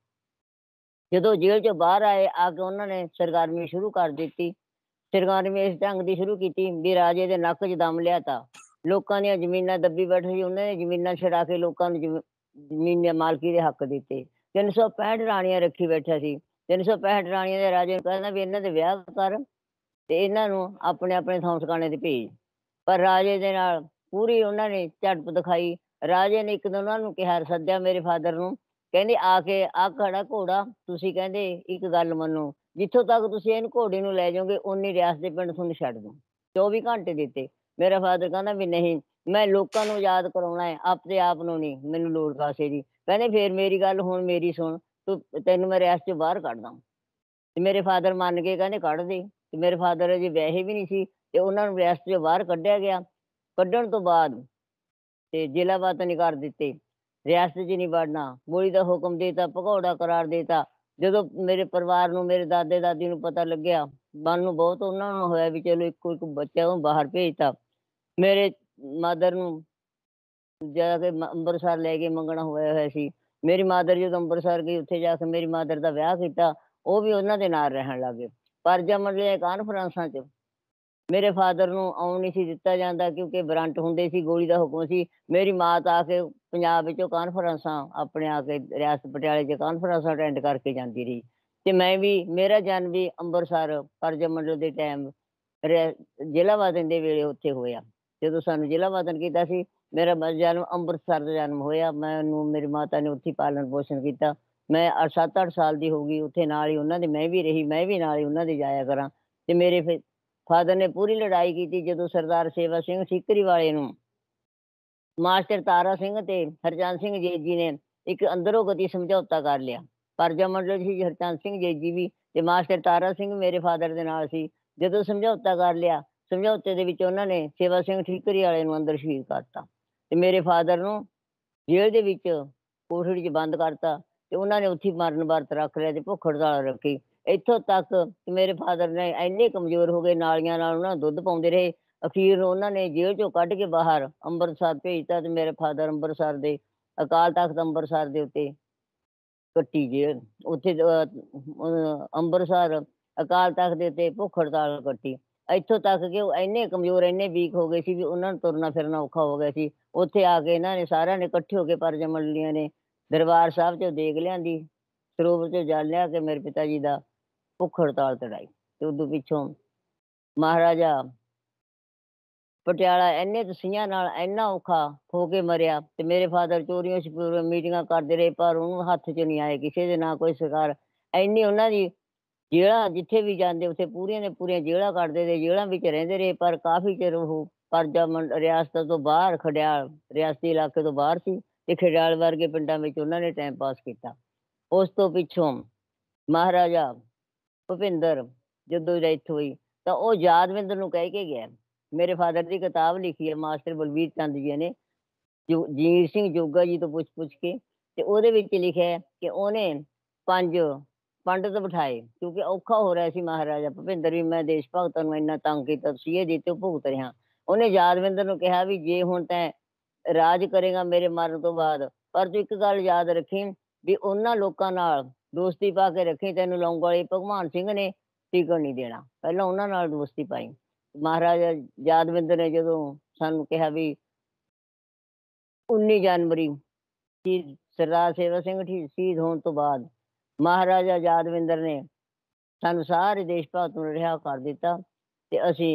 ਜਦੋਂ ਜੇਲ੍ਹ 'ਚੋਂ ਬਾਹਰ ਆਏ ਆ ਕੇ ਉਹਨਾਂ ਨੇ ਸਰਗਰਮੀ ਸ਼ੁਰੂ ਕਰ ਦਿੱਤੀ। ਸਰਗਰਮੀ ਇਸ ਢੰਗ ਦੀ ਸ਼ੁਰੂ ਕੀਤੀ ਵੀ ਰਾਜੇ ਦੇ ਨੱਕ 'ਚ ਦਮ ਲਿਆ ਤਾ, ਲੋਕਾਂ ਦੀਆਂ ਜ਼ਮੀਨਾਂ ਦੱਬੀ ਬੈਠੇ ਸੀ, ਉਹਨਾਂ ਨੇ ਜ਼ਮੀਨਾਂ ਛਡਾ ਕੇ ਲੋਕਾਂ ਨੂੰ ਜ਼ਮੀਨ ਮਾਲਕੀ ਦੇ ਹੱਕ ਦਿੱਤੇ। 365 ਰਾਣੀਆਂ ਰੱਖੀ ਬੈਠਾ ਸੀ। 365 ਰਾਣੀਆਂ ਦੇ ਰਾਜੇ ਨੂੰ ਕਹਿੰਦਾ ਵੀ ਇਹਨਾਂ ਦੇ ਵਿਆਹ ਕਰ ਤੇ ਇਹਨਾਂ ਨੂੰ ਆਪਣੇ ਆਪਣੇ ਥਾਂ ਠਿਕਾਣੇ ਤੇ ਭੇਜ। ਪਰ ਰਾਜੇ ਦੇ ਨਾਲ ਪੂਰੀ ਉਹਨਾਂ ਨੇ ਝੜਪ ਦਿਖਾਈ। ਰਾਜੇ ਨੇ ਇੱਕ ਦਿਨ ਉਹਨਾਂ ਨੂੰ ਕਿਹਾ, ਸੱਦਿਆ ਮੇਰੇ ਫਾਦਰ ਨੂੰ, ਕਹਿੰਦੇ ਆ ਕੇ ਆਹ ਖੜਾ ਘੋੜਾ, ਤੁਸੀਂ ਕਹਿੰਦੇ ਇੱਕ ਗੱਲ ਮੰਨੋ, ਜਿੱਥੋਂ ਤੱਕ ਤੁਸੀਂ ਇਹਨੂੰ ਘੋੜੇ ਨੂੰ ਲੈ ਜਾਓਗੇ ਓਨੀ ਰਿਆਸਤ ਦੇ ਪਿੰਡ ਤੁਹਾਨੂੰ ਛੱਡ ਦੂੰ। 24 ਘੰਟੇ ਦਿੱਤੇ। ਮੇਰਾ ਫਾਦਰ ਕਹਿੰਦਾ ਵੀ ਨਹੀਂ, ਮੈਂ ਲੋਕਾਂ ਨੂੰ ਯਾਦ ਕਰਾਉਣਾ ਹੈ, ਆਪਣੇ ਆਪ ਨੂੰ ਨਹੀਂ, ਮੈਨੂੰ ਲੋੜ ਕਾਸੇ ਦੀ। ਕਹਿੰਦੇ ਫੇਰ ਮੇਰੀ ਗੱਲ ਹੁਣ ਮੇਰੀ ਸੁਣ, ਤੈਨੂੰ ਮੈਂ ਰਿਆਸਤ ਚੋਂ ਬਾਹਰ ਕੱਢਦਾ। ਤੇ ਮੇਰੇ ਫਾਦਰ ਮੰਨ ਕੇ ਕਹਿੰਦੇ ਕੱਢ ਦੇ। ਤੇ ਮੇਰੇ ਫਾਦਰ ਅਜੇ ਵਿਆਹੇ ਵੀ ਨਹੀਂ ਸੀ ਤੇ ਉਹਨਾਂ ਨੂੰ ਰਿਆਸਤ ਚੋਂ ਬਾਹਰ ਕੱਢਿਆ ਗਿਆ। ਕੱਢਣ ਤੋਂ ਬਾਅਦ ਤੇ ਜ਼ਿਲ੍ਹਾ ਵਤਨ ਕਰ ਦਿੱਤੇ, ਰਿਆਸਤ 'ਚ ਨਹੀਂ ਵੜਨਾ, ਗੋਲੀ ਦਾ ਹੁਕਮ ਦੇਤਾ, ਭਗੌੜਾ ਕਰਾਰ ਦੇਤਾ। ਜਦੋਂ ਮੇਰੇ ਪਰਿਵਾਰ ਨੂੰ, ਮੇਰੇ ਦਾਦੇ ਦਾਦੀ ਨੂੰ ਪਤਾ ਲੱਗਿਆ, ਮਨ ਨੂੰ ਬਹੁਤ ਉਹਨਾਂ ਨੂੰ ਹੋਇਆ ਵੀ ਚਲੋ ਇੱਕੋ ਇੱਕ ਬੱਚਾ ਉਹ ਬਾਹਰ ਭੇਜਤਾ। ਮੇਰੇ ਮਦਰ ਨੂੰ ਜਾ ਕੇ ਅੰਬਰਸਰ ਲੈ ਕੇ ਮੰਗਣਾ ਹੋਇਆ ਸੀ। ਮੇਰੀ ਮਾਦਰ ਜਦੋਂ ਅੰਬਰਸਰ ਗਈ ਉੱਥੇ ਜਾ ਕੇ ਮੇਰੀ ਮਾਦਰ ਦਾ ਵਿਆਹ ਕੀਤਾ, ਉਹ ਵੀ ਉਹਨਾਂ ਦੇ ਨਾਲ ਰਹਿਣ ਲੱਗ ਗਏ। ਪਰਜਾ ਮੰਡਲੀਆਂ ਕਾਨਫਰੰਸਾਂ 'ਚ ਮੇਰੇ ਫਾਦਰ ਨੂੰ ਆਉਣ ਨਹੀਂ ਸੀ ਦਿੱਤਾ ਜਾਂਦਾ ਕਿਉਂਕਿ ਵਾਰੰਟ ਹੁੰਦੇ ਸੀ, ਗੋਲੀ ਦਾ ਹੁਕਮ ਸੀ। ਮੇਰੀ ਮਾਂ ਤਾਂ ਆ ਕੇ ਪੰਜਾਬ ਵਿੱਚੋਂ ਕਾਨਫਰੰਸਾਂ ਆਪਣੇ ਆ ਕੇ ਰਿਆਸਤ ਪਟਿਆਲੇ 'ਚ ਕਾਨਫਰੰਸਾਂ ਅਟੈਂਡ ਕਰਕੇ ਜਾਂਦੀ ਰਹੀ ਤੇ ਮੈਂ ਵੀ, ਮੇਰਾ ਜਨਮ ਵੀ ਅੰਬਰਸਰ ਪਰਜਾ ਮੰਡਲ ਦੇ ਟਾਈਮ ਜ਼ਿਲ੍ਹਾ ਵਤਨ ਦੇ ਵੇਲੇ ਉੱਥੇ ਹੋਇਆ। ਜਦੋਂ ਸਾਨੂੰ ਜ਼ਿਲ੍ਹਾ ਵਤਨ ਕੀਤਾ ਸੀ, ਮੇਰਾ ਜਨਮ ਅੰਮ੍ਰਿਤਸਰ ਦਾ ਜਨਮ ਹੋਇਆ। ਮੈਨੂੰ ਮੇਰੀ ਮਾਤਾ ਨੇ ਉੱਥੇ ਪਾਲਣ ਪੋਸ਼ਣ ਕੀਤਾ। ਮੈਂ 7-8 ਸਾਲ ਦੀ ਹੋ ਗਈ ਉੱਥੇ, ਨਾਲ ਹੀ ਉਹਨਾਂ ਦੇ ਮੈਂ ਵੀ ਰਹੀ, ਮੈਂ ਵੀ ਨਾਲ ਹੀ ਉਹਨਾਂ ਦੇ ਜਾਇਆ ਕਰਾਂ। ਤੇ ਮੇਰੇ ਫਾਦਰ ਨੇ ਪੂਰੀ ਲੜਾਈ ਕੀਤੀ ਜਦੋਂ ਸਰਦਾਰ ਸੇਵਾ ਸਿੰਘ ਠੀਕਰੀ ਵਾਲੇ ਨੂੰ ਮਾਸਟਰ ਤਾਰਾ ਸਿੰਘ ਤੇ ਹਰਚੰਦ ਸਿੰਘ ਜੇਜੀ ਨੇ ਇੱਕ ਅੰਦਰੋਂ ਗਤੀ ਸਮਝੌਤਾ ਕਰ ਲਿਆ। ਪਰਜਾ ਮੰਡਲ ਸੀ ਹਰਚੰਦ ਸਿੰਘ ਜੇਜੀ ਵੀ ਤੇ ਮਾਸਟਰ ਤਾਰਾ ਸਿੰਘ ਮੇਰੇ ਫਾਦਰ ਦੇ ਨਾਲ ਸੀ। ਜਦੋਂ ਸਮਝੌਤਾ ਕਰ ਲਿਆ, ਸਮਝੌਤੇ ਦੇ ਵਿੱਚ ਉਹਨਾਂ ਨੇ ਸੇਵਾ ਸਿੰਘ ਠੀਕਰੀ ਵਾਲੇ ਨੂੰ ਅੰਦਰ ਸ਼ਹੀਦ ਕਰਤਾ ਤੇ ਮੇਰੇ ਫਾਦਰ ਨੂੰ ਜੇਲ੍ਹ ਦੇ ਵਿੱਚ ਕੋਠੜੀ 'ਚ ਬੰਦ ਕਰਤਾ ਤੇ ਉਹਨਾਂ ਨੇ ਉੱਥੇ ਮਰਨ ਵਰਤ ਰੱਖ ਲਿਆ ਤੇ ਭੁੱਖ ਹੜਤਾਲ ਰੱਖੀ। ਇੱਥੋਂ ਤੱਕ ਕਿ ਮੇਰੇ ਫਾਦਰ ਨੇ ਇੰਨੇ ਕਮਜ਼ੋਰ ਹੋ ਗਏ, ਨਾਲੀਆਂ ਨਾਲ ਉਹਨਾਂ ਨੂੰ ਦੁੱਧ ਪਾਉਂਦੇ ਰਹੇ। ਅਖੀਰ ਨੂੰ ਉਹਨਾਂ ਨੇ ਜੇਲ੍ਹ 'ਚੋਂ ਕੱਢ ਕੇ ਬਾਹਰ ਅੰਮ੍ਰਿਤਸਰ ਭੇਜਤਾ ਤੇ ਮੇਰੇ ਫਾਦਰ ਅੰਮ੍ਰਿਤਸਰ ਦੇ ਅਕਾਲ ਤਖ਼ਤ ਅੰਮ੍ਰਿਤਸਰ ਦੇ ਉੱਤੇ ਕੱਟੀ ਜੇਲ੍ਹ। ਉੱਥੇ ਅੰਮ੍ਰਿਤਸਰ ਅਕਾਲ ਤਖ਼ਤ ਦੇ ਉੱਤੇ ਭੁੱਖ ਹੜਤਾਲ ਕੱਟੀ। ਇੱਥੋਂ ਤੱਕ ਕਿ ਉਹ ਇੰਨੇ ਕਮਜ਼ੋਰ, ਇੰਨੇ ਵੀਕ ਹੋ ਗਏ ਸੀ ਵੀ ਉਹਨਾਂ ਨੂੰ ਤੁਰਨਾ ਫਿਰਨਾ ਔਖਾ ਹੋ ਗਿਆ ਸੀ। ਉੱਥੇ ਆ ਕੇ ਇਹਨਾਂ ਨੇ ਸਾਰਿਆਂ ਨੇ ਇਕੱਠੇ ਹੋ ਕੇ ਪਰਜਾ ਮੰਡਲੀਆਂ ਨੇ ਦਰਬਾਰ ਸਾਹਿਬ 'ਚੋਂ ਦੇਗ ਲਿਆਂਦੀ, ਸਰੋਵਰ 'ਚੋਂ ਜਲ ਲਿਆ ਕੇ ਮੇਰੇ ਪਿਤਾ ਜੀ ਦਾ ਭੁੱਖ ਹੜਤਾਲ ਤੁੜਾਈ ਤੇ ਉਦੋਂ ਪਿੱਛੋਂ ਮਹਾਰਾਜਾ ਪਟਿਆਲਾ ਇੰਨੇ ਤਸੀਹਿਆਂ ਨਾਲ ਇੰਨਾ ਔਖਾ ਹੋ ਕੇ ਮਰਿਆ ਤੇ ਮੇਰੇ ਫਾਦਰ ਚੋਰੀਆਂ ਛਪੋਰੀਆਂ ਮੀਟਿੰਗਾਂ ਕਰਦੇ ਰਹੇ ਪਰ ਉਹਨੂੰ ਹੱਥ 'ਚ ਨਹੀਂ ਆਏ ਕਿਸੇ ਦੇ, ਨਾ ਕੋਈ ਸਰਕਾਰ। ਇੰਨੀ ਉਹਨਾਂ ਦੀ ਜੇਲ੍ਹਾਂ ਜਿੱਥੇ ਵੀ ਜਾਂਦੇ ਉੱਥੇ ਪੂਰੀਆਂ ਦੀਆਂ ਪੂਰੀਆਂ ਜੇਲ੍ਹਾਂ ਕੱਟਦੇ ਤੇ ਜੇਲ੍ਹਾਂ ਵਿੱਚ ਰਹਿੰਦੇ ਰਹੇ ਪਰ ਕਾਫ਼ੀ ਚਿਰ ਉਹ ਪਰਜਾ ਰਿਆਸਤਾਂ ਤੋਂ ਬਾਹਰ ਖਡਿਆਲ ਰਿਆਸਤੀ ਇਲਾਕੇ ਤੋਂ ਬਾਹਰ ਸੀ ਤੇ ਖਡਿਆਲ ਵਰਗੇ ਪਿੰਡਾਂ ਵਿੱਚ ਉਹਨਾਂ ਨੇ ਟਾਈਮ ਪਾਸ ਕੀਤਾ। ਉਸ ਤੋਂ ਪਿੱਛੋਂ ਮਹਾਰਾਜਾ ਭੁਪਿੰਦਰ ਜਦੋਂ ਡੈਥ ਹੋਈ ਤਾਂ ਉਹ ਯਾਦਵਿੰਦਰ ਨੂੰ ਕਹਿ ਕੇ ਗਿਆ। ਮੇਰੇ ਫਾਦਰ ਦੀ ਕਿਤਾਬ ਲਿਖੀ ਹੈ ਮਾਸਟਰ ਬਲਬੀਰ ਚੰਦ ਜੀ ਨੇ, ਜਗੀਰ ਸਿੰਘ ਜੋਗਾ ਜੀ ਤੋਂ ਪੁੱਛ-ਪੁੱਛ ਕੇ ਤੇ ਉਹਦੇ ਵਿੱਚ ਲਿਖਿਆ ਹੈ ਕਿ ਉਹਨੇ 5 ਪੰਡਿਤ ਬਿਠਾਏ ਕਿਉਂਕਿ ਔਖਾ ਹੋ ਰਿਹਾ ਸੀ ਮਹਾਰਾਜਾ ਭੁਪਿੰਦਰ ਵੀ, ਮੈਂ ਦੇਸ਼ ਭਗਤਾਂ ਨੂੰ ਇੰਨਾ ਤੰਗ ਕੀਤਾ ਤੁਸੀਂ ਇਹ ਦਿੱਤੇ ਭੁਗਤ ਰਿਹਾ। ਉਹਨੇ ਯਾਦਵਿੰਦਰ ਨੂੰ ਕਿਹਾ ਵੀ ਜੇ ਹੁਣ ਤੈਂ ਰਾਜ ਕਰੇਗਾ ਮੇਰੇ ਮਰਨ ਤੋਂ ਬਾਅਦ, ਪਰ ਤੂੰ ਇੱਕ ਗੱਲ ਯਾਦ ਰੱਖੀ ਵੀ ਉਹਨਾਂ ਲੋਕਾਂ ਨਾਲ ਦੋਸਤੀ ਪਾ ਕੇ ਰੱਖੀ, ਤੈਨੂੰ ਲੌਂਗੋਵਾਲੀ ਭਗਵਾਨ ਸਿੰਘ ਨੇ ਟਿਕਣ ਨਹੀਂ ਦੇਣਾ। ਪਹਿਲਾਂ ਉਹਨਾਂ ਨਾਲ ਦੋਸਤੀ ਪਾਈ। ਮਹਾਰਾਜਾ ਯਾਦਵਿੰਦਰ ਨੇ ਜਦੋਂ ਸਾਨੂੰ ਕਿਹਾ ਵੀ 19 ਜਨਵਰੀ ਸ਼ਹੀਦ ਸਰਦਾਰ ਸੇਵਾ ਸਿੰਘ ਸ਼ਹੀਦ ਹੋਣ ਤੋਂ ਬਾਅਦ ਮਹਾਰਾਜਾ ਯਾਦਵਿੰਦਰ ਨੇ ਸਾਨੂੰ ਸਾਰੇ ਦੇਸ਼ ਭਗਤ ਨੂੰ ਰਿਹਾ ਕਰ ਦਿੱਤਾ ਤੇ ਅਸੀਂ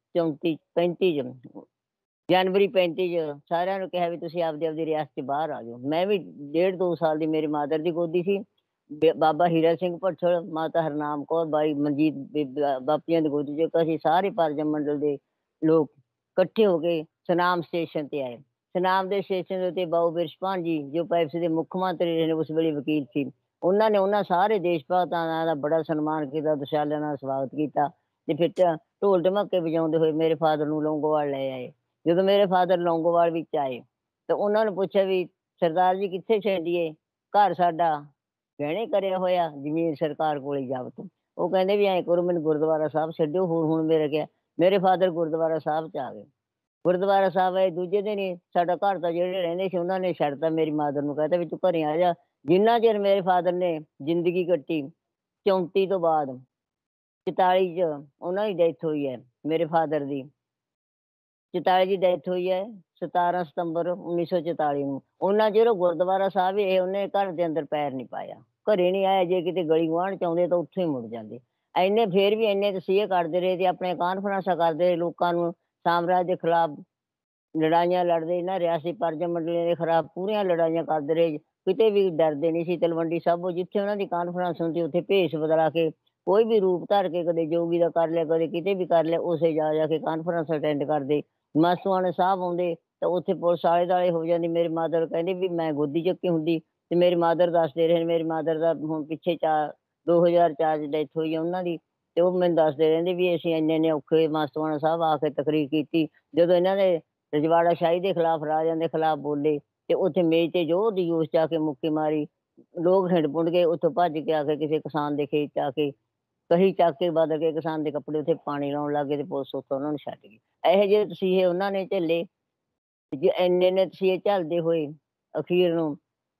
35 ਜਨਵਰੀ 35 'ਚ ਸਾਰਿਆਂ ਨੂੰ ਕਿਹਾ ਵੀ ਤੁਸੀਂ ਆਪਦੀ ਰਿਆਸਤ 'ਚ ਬਾਹਰ ਆ ਜਾਓ। ਮੈਂ ਵੀ 1.5 2 ਸਾਲ ਦੀ ਮੇਰੀ ਮਾਦਰ ਦੀ ਗੋਦੀ ਸੀ। ਬਾਬਾ ਹੀਰਾ ਸਿੰਘ ਭੱਠਲ, ਮਾਤਾ ਹਰਨਾਮ ਕੌਰ, ਬਾਈ ਮਨਜੀਤ ਬਾਪੀਆਂ ਦੀ ਗੋਦੀ 'ਚ ਅਸੀਂ ਸਾਰੇ ਪਰਜਾ ਮੰਡਲ ਦੇ ਲੋਕ ਇਕੱਠੇ ਹੋ ਕੇ ਸੁਨਾਮ ਸਟੇਸ਼ਨ ਤੇ ਆਏ। ਸੁਨਾਮ ਦੇ ਸਟੇਸ਼ਨ ਦੇ ਉੱਤੇ ਬਾਊ ਬਿਰਛਪਾਲ ਜੀ ਜੋ ਪੈਪਸੂ ਦੇ ਮੁੱਖ ਮੰਤਰੀ ਰਹੇ ਨੇ ਉਸ ਵੇਲੇ ਵਕੀਲ ਸੀ, ਉਹਨਾਂ ਨੇ ਉਹਨਾਂ ਸਾਰੇ ਦੇਸ਼ ਭਗਤਾਂ ਦਾ ਬੜਾ ਸਨਮਾਨ ਕੀਤਾ, ਦੁਸ਼ਾਲਿਆਂ ਨਾਲ ਸਵਾਗਤ ਕੀਤਾ ਤੇ ਫਿਰ ਢੋਲ ਢਮੱਕੇ ਵਜਾਉਂਦੇ ਹੋਏ ਮੇਰੇ ਫਾਦਰ ਨੂੰ ਲੌਂਗੋਵਾਲ ਲੈ ਆਏ। ਜਦੋਂ ਮੇਰੇ ਫਾਦਰ ਲੌਂਗੋਵਾਲ ਵਿੱਚ ਆਏ ਤਾਂ ਉਹਨਾਂ ਨੂੰ ਪੁੱਛਿਆ ਵੀ ਸਰਦਾਰ ਜੀ ਕਿੱਥੇ ਛੱਡੀਏ, ਘਰ ਸਾਡਾ ਗਹਿਣੇ ਕਰਿਆ ਹੋਇਆ, ਜ਼ਮੀਨ ਸਰਕਾਰ ਕੋਲੇ ਜ਼ਬਤ। ਉਹ ਕਹਿੰਦੇ ਵੀ ਐਂ ਕਰੋ ਮੈਨੂੰ ਗੁਰਦੁਆਰਾ ਸਾਹਿਬ ਛੱਡਿਓ। ਹੁਣ ਮੇਰਾ ਕਿਹਾ ਮੇਰੇ ਫਾਦਰ ਗੁਰਦੁਆਰਾ ਸਾਹਿਬ 'ਚ ਆ ਗਏ। ਗੁਰਦੁਆਰਾ ਸਾਹਿਬ ਆਏ ਦੂਜੇ ਦਿਨ ਹੀ ਸਾਡਾ ਘਰ ਦਾ ਜਿਹੜੇ ਰਹਿੰਦੇ ਸੀ ਉਹਨਾਂ ਨੇ ਛੱਡਤਾ। ਮੇਰੀ ਮਾਦਰ ਨੂੰ ਕਹਿਤਾ ਵੀ ਤੂੰ ਘਰੇ ਆ ਜਾ। ਜਿੰਨਾ ਚਿਰ ਮੇਰੇ ਫਾਦਰ ਨੇ ਜ਼ਿੰਦਗੀ ਕੱਟੀ 34 ਤੋਂ ਬਾਅਦ 44 'ਚ ਉਹਨਾਂ ਦੀ ਡੈਥ ਹੋਈ ਹੈ ਮੇਰੇ ਫਾਦਰ ਦੀ। 44 ਦੀ ਡੈਥ ਹੋਈ ਹੈ 17 ਸਤੰਬਰ 1944 ਨੂੰ। ਉਹਨਾਂ ਚਿਰ ਉਹ ਗੁਰਦੁਆਰਾ ਸਾਹਿਬ ਇਹ ਉਹਨੇ ਘਰ ਦੇ ਅੰਦਰ ਪੈਰ ਨਹੀਂ ਪਾਇਆ, ਘਰੇ ਨਹੀਂ ਆਇਆ। ਜੇ ਕਿਤੇ ਗਲੀ ਗੁਆਂਢ 'ਚ ਆਉਂਦੇ ਤਾਂ ਉੱਥੋਂ ਹੀ ਮੁੜ ਜਾਂਦੇ। ਇੰਨੇ ਫੇਰ ਵੀ ਇੰਨੇ ਤਸੀਹੇ ਕਰਦੇ ਰਹੇ ਤੇ ਆਪਣੇ ਕਾਨਫਰੰਸਾਂ ਕਰਦੇ ਰਹੇ, ਲੋਕਾਂ ਨੂੰ ਸਾਮਰਾਜ ਦੇ ਖਿਲਾਫ ਲੜਾਈਆਂ ਲੜਦੇ, ਇਹਨਾਂ ਰਿਆਸਤੀ ਪਰਜਾ ਮੰਡਲੀਆਂ ਦੇ ਖਿਲਾਫ ਪੂਰੀਆਂ ਲੜਾਈਆਂ ਕਰਦੇ ਰਹੇ। ਕਿਤੇ ਵੀ ਡਰਦੇ ਨਹੀਂ ਸੀ। ਤਲਵੰਡੀ ਸਾਬੋ ਜਿੱਥੇ ਉਹਨਾਂ ਦੀ ਕਾਨਫਰੰਸ ਹੁੰਦੀ ਉੱਥੇ ਭੇਸ ਬਦਲਾ ਕੇ ਕੋਈ ਵੀ ਰੂਪ ਧਰ ਕੇ ਕਦੇ ਜੋਗੀ ਦਾ ਕਰ ਲਿਆ, ਕਦੇ ਕਿਤੇ ਵੀ ਕਰ ਲਿਆ, ਉਸੇ ਜਾ ਕੇ ਕਾਨਫਰੰਸ ਅਟੈਂਡ ਕਰਦੇ। ਮਾਸੂਆਣੇ ਸਾਹਿਬ ਆਉਂਦੇ ਤਾਂ ਉੱਥੇ ਪੁਲਿਸ ਆਲੇ ਦੁਆਲੇ ਹੋ ਜਾਂਦੀ। ਮੇਰੀ ਮਾਦਰ ਕਹਿੰਦੀ ਵੀ ਮੈਂ ਗੋਦੀ ਚੱਕੀ ਹੁੰਦੀ ਤੇ ਮੇਰੀ ਮਾਦਰ ਦੱਸਦੇ ਰਹੇ, ਮੇਰੀ ਮਾਦਰ ਦਾ ਹੁਣ ਪਿੱਛੇ 2004 'ਚ ਡੈਥ ਹੋਈ ਆ ਉਹਨਾਂ ਦੀ ਤੇ ਉਹ ਮੈਨੂੰ ਦੱਸਦੇ ਰਹਿੰਦੇ ਵੀ ਅਸੀਂ ਇੰਨੇ ਔਖੇ ਮਾਸੂਆਣਾ ਸਾਹਿਬ ਆ ਕੇ ਤਕਰੀਰ ਕੀਤੀ ਜਦੋਂ ਇਹਨਾਂ ਨੇ ਰਜਵਾੜਾ ਸ਼ਾਹੀ ਦੇ ਖਿਲਾਫ, ਰਾਜਿਆਂ ਦੇ ਖਿਲਾਫ ਬੋਲੇ ਤੇ ਉੱਥੇ ਮੇਜ਼ ਤੇ ਜ਼ੋਰ ਦੀ ਜੋਸ਼ 'ਚ ਆ ਕੇ ਮੁੱਕੀ ਮਾਰੀ। ਲੋਕ ਹਿੰਡ ਪੁੰਡ ਗਏ, ਉੱਥੋਂ ਭੱਜ ਕੇ ਆ ਕੇ ਕਿਸੇ ਕਿਸਾਨ ਦੇ ਖੇਤ 'ਚ ਆ ਕੇ ਕਹੀ ਚੱਕ ਕੇ ਬਦਲ ਕੇ ਕਿਸਾਨ ਦੇ ਕੱਪੜੇ ਉੱਥੇ ਪਾਣੀ ਲਾਉਣ ਲੱਗ ਗਏ ਤੇ ਪੁਲਿਸ ਉੱਥੋਂ ਉਹਨਾਂ ਨੂੰ ਛੱਡ ਗਈ। ਇਹੋ ਜਿਹੇ ਤਸੀਹੇ ਉਹਨਾਂ ਨੇ ਝੱਲੇ। ਜੇ ਇੰਨੇ ਤਸੀਹੇ ਝੱਲਦੇ ਹੋਏ ਅਖੀਰ ਨੂੰ